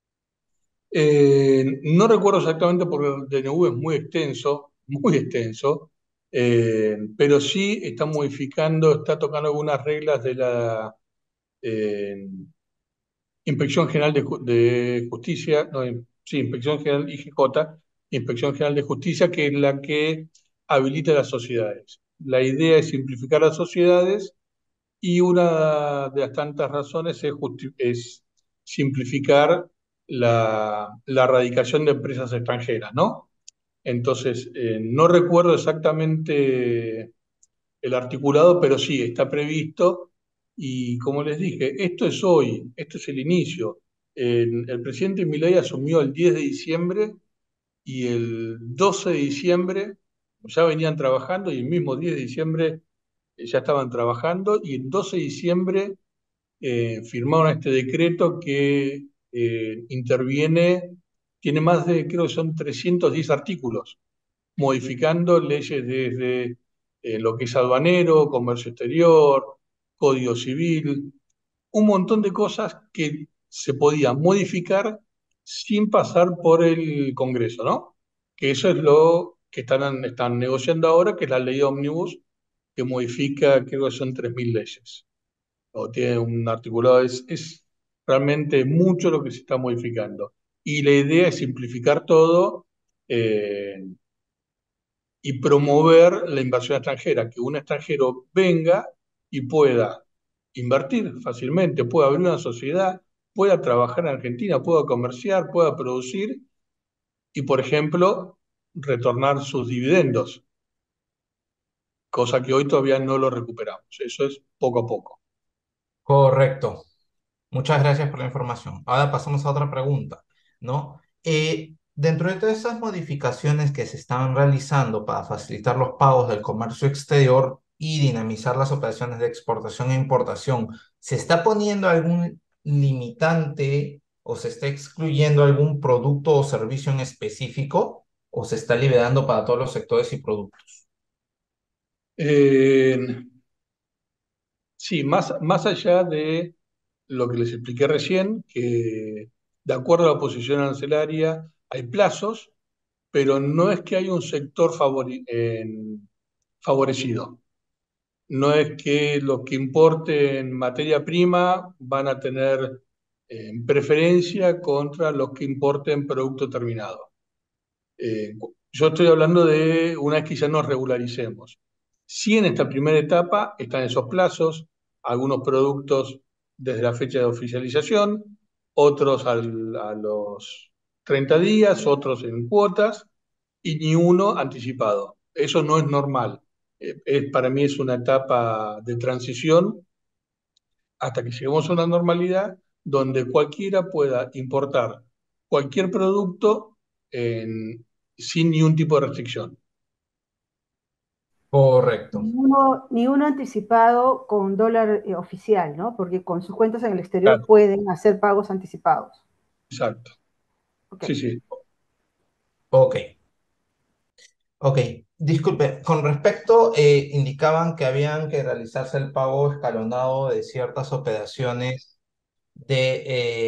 No recuerdo exactamente porque el DNU es muy extenso, pero sí está modificando, está tocando algunas reglas de la eh, Inspección General de Justicia, no, sí, Inspección General IGJ, Inspección General de Justicia, que es la que habilita las sociedades. La idea es simplificar las sociedades y una de las tantas razones es simplificar la radicación de empresas extranjeras, ¿no? Entonces, no recuerdo exactamente el articulado, pero sí, está previsto. Y como les dije, esto es hoy, esto es el inicio. El presidente Milei asumió el 10 de diciembre y el 12 de diciembre ya venían trabajando y el mismo 10 de diciembre ya estaban trabajando y el 12 de diciembre firmaron este decreto que interviene, tiene más de, creo que son 310 artículos, modificando leyes desde lo que es aduanero, comercio exterior, código civil, un montón de cosas que se podían modificar sin pasar por el Congreso, ¿no? Que eso es que están negociando ahora, que es la ley Omnibus, que modifica, creo que son 3.000 leyes. O tiene un articulado, es realmente mucho lo que se está modificando. Y la idea es simplificar todo eh, y promover la inversión extranjera, que un extranjero venga y pueda invertir fácilmente, pueda abrir una sociedad, pueda trabajar en Argentina, pueda comerciar, pueda producir y, por ejemplo, retornar sus dividendos, cosa que hoy todavía no lo recuperamos. Eso es poco a poco. Correcto. Muchas gracias por la información. Ahora pasamos a otra pregunta, ¿no? Dentro de todas esas modificaciones que se están realizando para facilitar los pagos del comercio exterior y dinamizar las operaciones de exportación e importación, ¿se está poniendo algún limitante o se está excluyendo algún producto o servicio en específico o se está liberando para todos los sectores y productos? Eh, sí, más allá de lo que les expliqué recién, que de acuerdo a la posición arancelaria hay plazos, pero no es que haya un sector favorecido. No es que los que importen materia prima van a tener preferencia contra los que importen producto terminado. Yo estoy hablando de una vez que ya nos regularicemos. Si en esta primera etapa están esos plazos, algunos productos desde la fecha de oficialización, otros a los 30 días, otros en cuotas y ni uno anticipado. Eso no es normal. Para mí es una etapa de transición hasta que lleguemos a una normalidad donde cualquiera pueda importar cualquier producto sin ningún tipo de restricción. Correcto. Ni uno anticipado con dólar oficial, ¿no? Porque con sus cuentas en el exterior Claro, pueden hacer pagos anticipados. exacto. Ok. Sí, sí, Ok. Ok, disculpe, con respecto, indicaban que habían que realizarse el pago escalonado de ciertas operaciones de,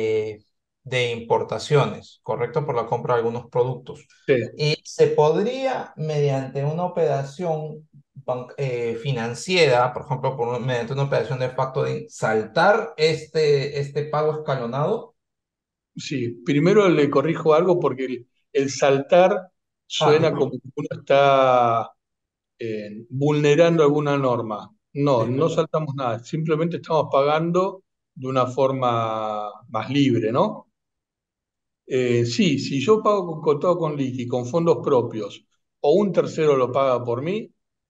de importaciones, ¿correcto? Por la compra de algunos productos. sí, Y se podría, mediante una operación financiera, por ejemplo, mediante una operación de factoring, saltar este pago escalonado. sí. Primero le corrijo algo porque el saltar Ah, suena como disculpe, que uno está vulnerando alguna norma. No, no disculpe. saltamos nada, simplemente estamos pagando de una forma más libre, ¿no? Sí, si yo pago con contado con liqui, con fondos propios, o un tercero lo paga por mí,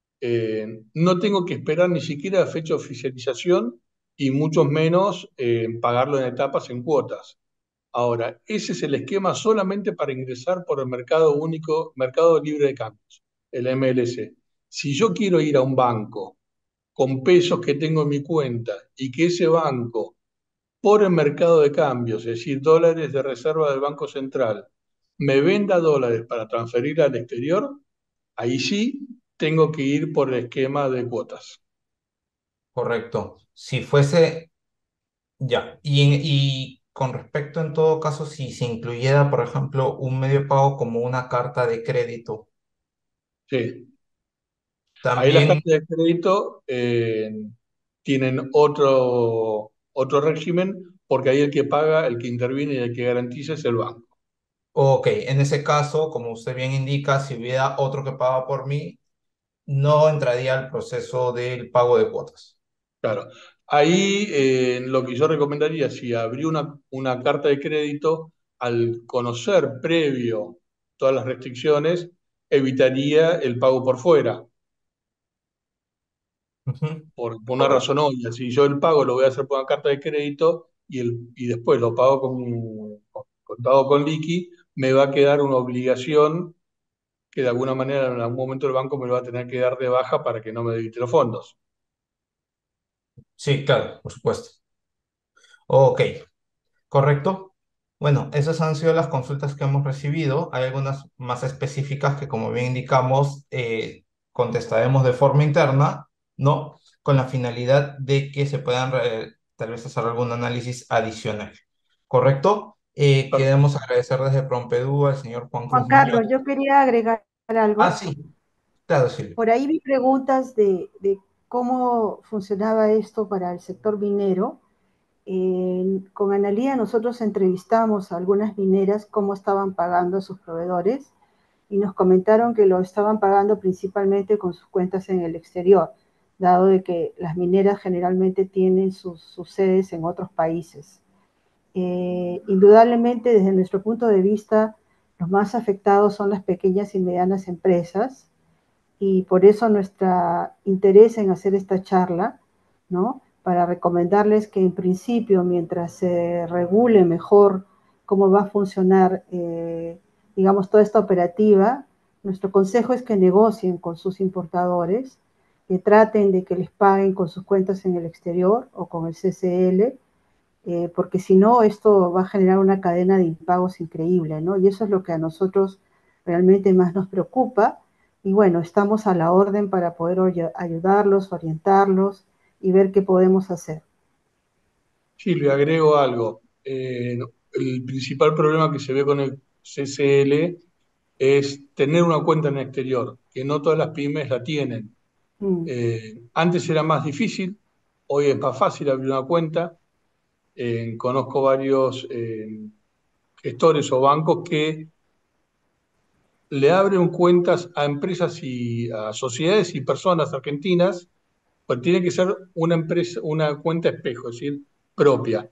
no tengo que esperar ni siquiera la fecha de oficialización y mucho menos pagarlo en etapas, en cuotas. Ahora, ese es el esquema solamente para ingresar por el mercado único, mercado libre de cambios, el MLC. Si yo quiero ir a un banco con pesos que tengo en mi cuenta y que ese banco por el mercado de cambios, es decir, dólares de reserva del Banco Central, me venda dólares para transferir al exterior, ahí sí tengo que ir por el esquema de cuotas. Correcto. Si fuese ya, y con respecto en todo caso, si se incluyera, por ejemplo, un medio de pago como una carta de crédito, Sí. Ahí las también, cartas de crédito tienen otro régimen, porque ahí el que paga, el que interviene y el que garantiza es el banco. ok, en ese caso, como usted bien indica, si hubiera otro que paga por mí, no entraría al proceso del pago de cuotas. Claro. Ahí lo que yo recomendaría, si abrí una carta de crédito, al conocer previo todas las restricciones, evitaría el pago por fuera, Ujú, por una correcto. razón obvia. Si yo el pago lo voy a hacer por una carta de crédito y después lo pago con contado con liqui, me va a quedar una obligación que de alguna manera en algún momento el banco me lo va a tener que dar de baja para que no me debite los fondos. Sí, claro, por supuesto. Ok. ¿Correcto? Bueno, esas han sido las consultas que hemos recibido. Hay algunas más específicas que, como bien indicamos, contestaremos de forma interna, ¿no? Con la finalidad de que se puedan tal vez hacer algún análisis adicional. ¿Correcto? Perfecto. Queremos agradecer desde Prompedu al señor Juan Juan Cruz Muñoz. Carlos, yo quería agregar Ah, algo? sí, claro, Silvia. Por ahí vi preguntas de cómo funcionaba esto para el sector minero. Con Analía nosotros entrevistamos a algunas mineras cómo estaban pagando a sus proveedores y nos comentaron que lo estaban pagando principalmente con sus cuentas en el exterior, dado de que las mineras generalmente tienen sus sedes en otros países. Indudablemente, desde nuestro punto de vista, los más afectados son las pequeñas y medianas empresas, y por eso nuestro interés en hacer esta charla, ¿no? Para recomendarles que en principio, mientras se regule mejor cómo va a funcionar, digamos, toda esta operativa, nuestro consejo es que negocien con sus importadores, que traten de que les paguen con sus cuentas en el exterior o con el CCL, porque si no, esto va a generar una cadena de impagos increíble, ¿no? Y eso es lo que a nosotros realmente más nos preocupa. Y bueno, estamos a la orden para poder ayudarlos, orientarlos y ver qué podemos hacer. Sí, le agrego algo. El principal problema que se ve con el CCL es tener una cuenta en el exterior, que no todas las pymes la tienen. Mm. Antes era más difícil, hoy es más fácil abrir una cuenta. Conozco varios gestores o bancos que le abren cuentas a empresas y a sociedades y personas argentinas, pero tiene que ser una empresa, una cuenta espejo, es decir, propia.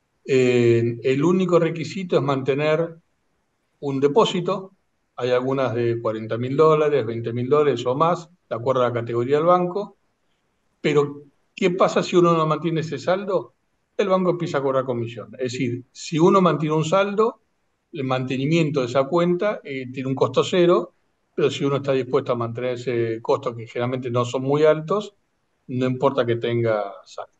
El único requisito es mantener un depósito. Hay algunas de $40.000, $20.000 o más, de acuerdo a la categoría del banco. Pero, ¿qué pasa si uno no mantiene ese saldo? El banco empieza a cobrar comisión. Es decir, si uno mantiene un saldo, el mantenimiento de esa cuenta tiene un costo cero, pero si uno está dispuesto a mantener ese costo, que generalmente no son muy altos, no importa que tenga saldo.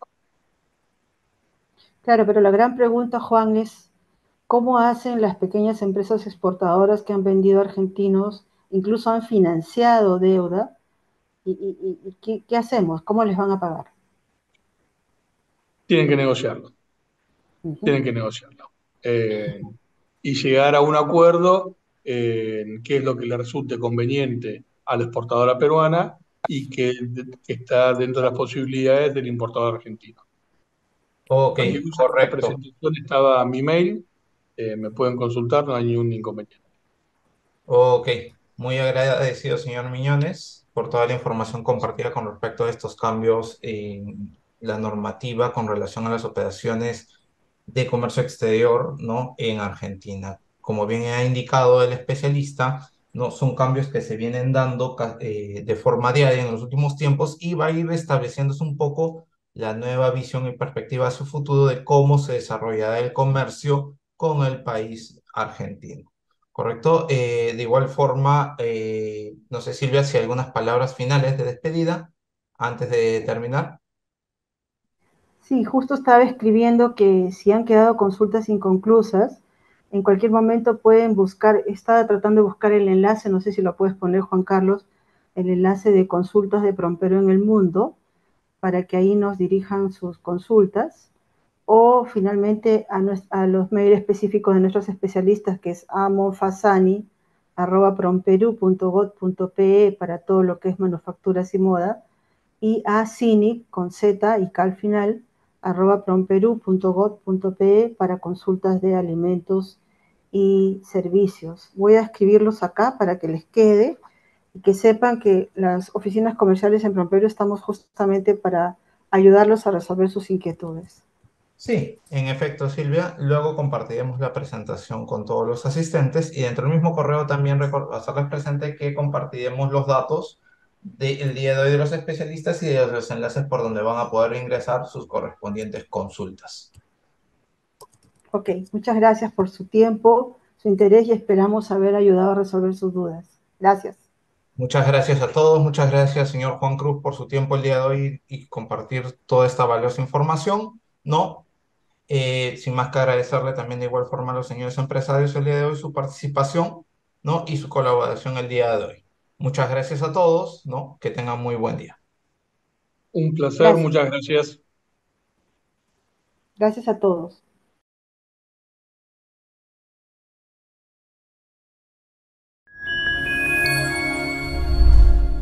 Claro, pero la gran pregunta, Juan, es cómo hacen las pequeñas empresas exportadoras que han vendido a argentinos, incluso han financiado deuda, y qué hacemos, cómo les van a pagar. Tienen que negociarlo, Uh -huh. tienen que negociarlo. Eh, y llegar a un acuerdo qué es lo que le resulte conveniente a la exportadora peruana y que está dentro de las posibilidades del importador argentino. Ok, Cualquier cosa, la correcto. presentación estaba a mi mail, me pueden consultar, no hay ningún inconveniente. Ok, muy agradecido, señor Miñones, por toda la información compartida con respecto a estos cambios en la normativa con relación a las operaciones de comercio exterior, ¿no? En Argentina. Como bien ha indicado el especialista, ¿no? Son cambios que se vienen dando de forma diaria en los últimos tiempos y va a ir estableciéndose un poco la nueva visión y perspectiva a su futuro de cómo se desarrollará el comercio con el país argentino. ¿Correcto? De igual forma, no sé, Silvia, si hay algunas palabras finales de despedida antes de terminar. Sí, justo estaba escribiendo que si han quedado consultas inconclusas, en cualquier momento pueden buscar, estaba tratando de buscar el enlace, no sé si lo puedes poner, Juan Carlos, el enlace de consultas de Prompero en el mundo, para que ahí nos dirijan sus consultas, o finalmente a los mails específicos de nuestros especialistas, que es amonfasani@promperu.gov.pe para todo lo que es manufacturas y moda, y a cinic con Z y K al final, @promperu.gov.pe para consultas de alimentos y servicios. Voy a escribirlos acá para que les quede y que sepan que las oficinas comerciales en Promperu estamos justamente para ayudarlos a resolver sus inquietudes. Sí, en efecto, Silvia. Luego compartiremos la presentación con todos los asistentes y dentro del mismo correo también hacerles presente que compartiremos los datos del día de hoy de los especialistas y de los enlaces por donde van a poder ingresar sus correspondientes consultas. Ok, muchas gracias por su tiempo, su interés y esperamos haber ayudado a resolver sus dudas. Gracias. Muchas gracias a todos, muchas gracias, señor Juan Cruz, por su tiempo el día de hoy y compartir toda esta valiosa información. No, sin más que agradecerle también de igual forma a los señores empresarios el día de hoy su participación, ¿no? Y su colaboración el día de hoy. Muchas gracias a todos, ¿no? Que tengan muy buen día. Un placer, Gracias. muchas gracias. Gracias a todos.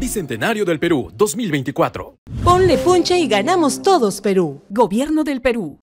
Bicentenario del Perú 2024. Ponle punche y ganamos todos, Perú. Gobierno del Perú.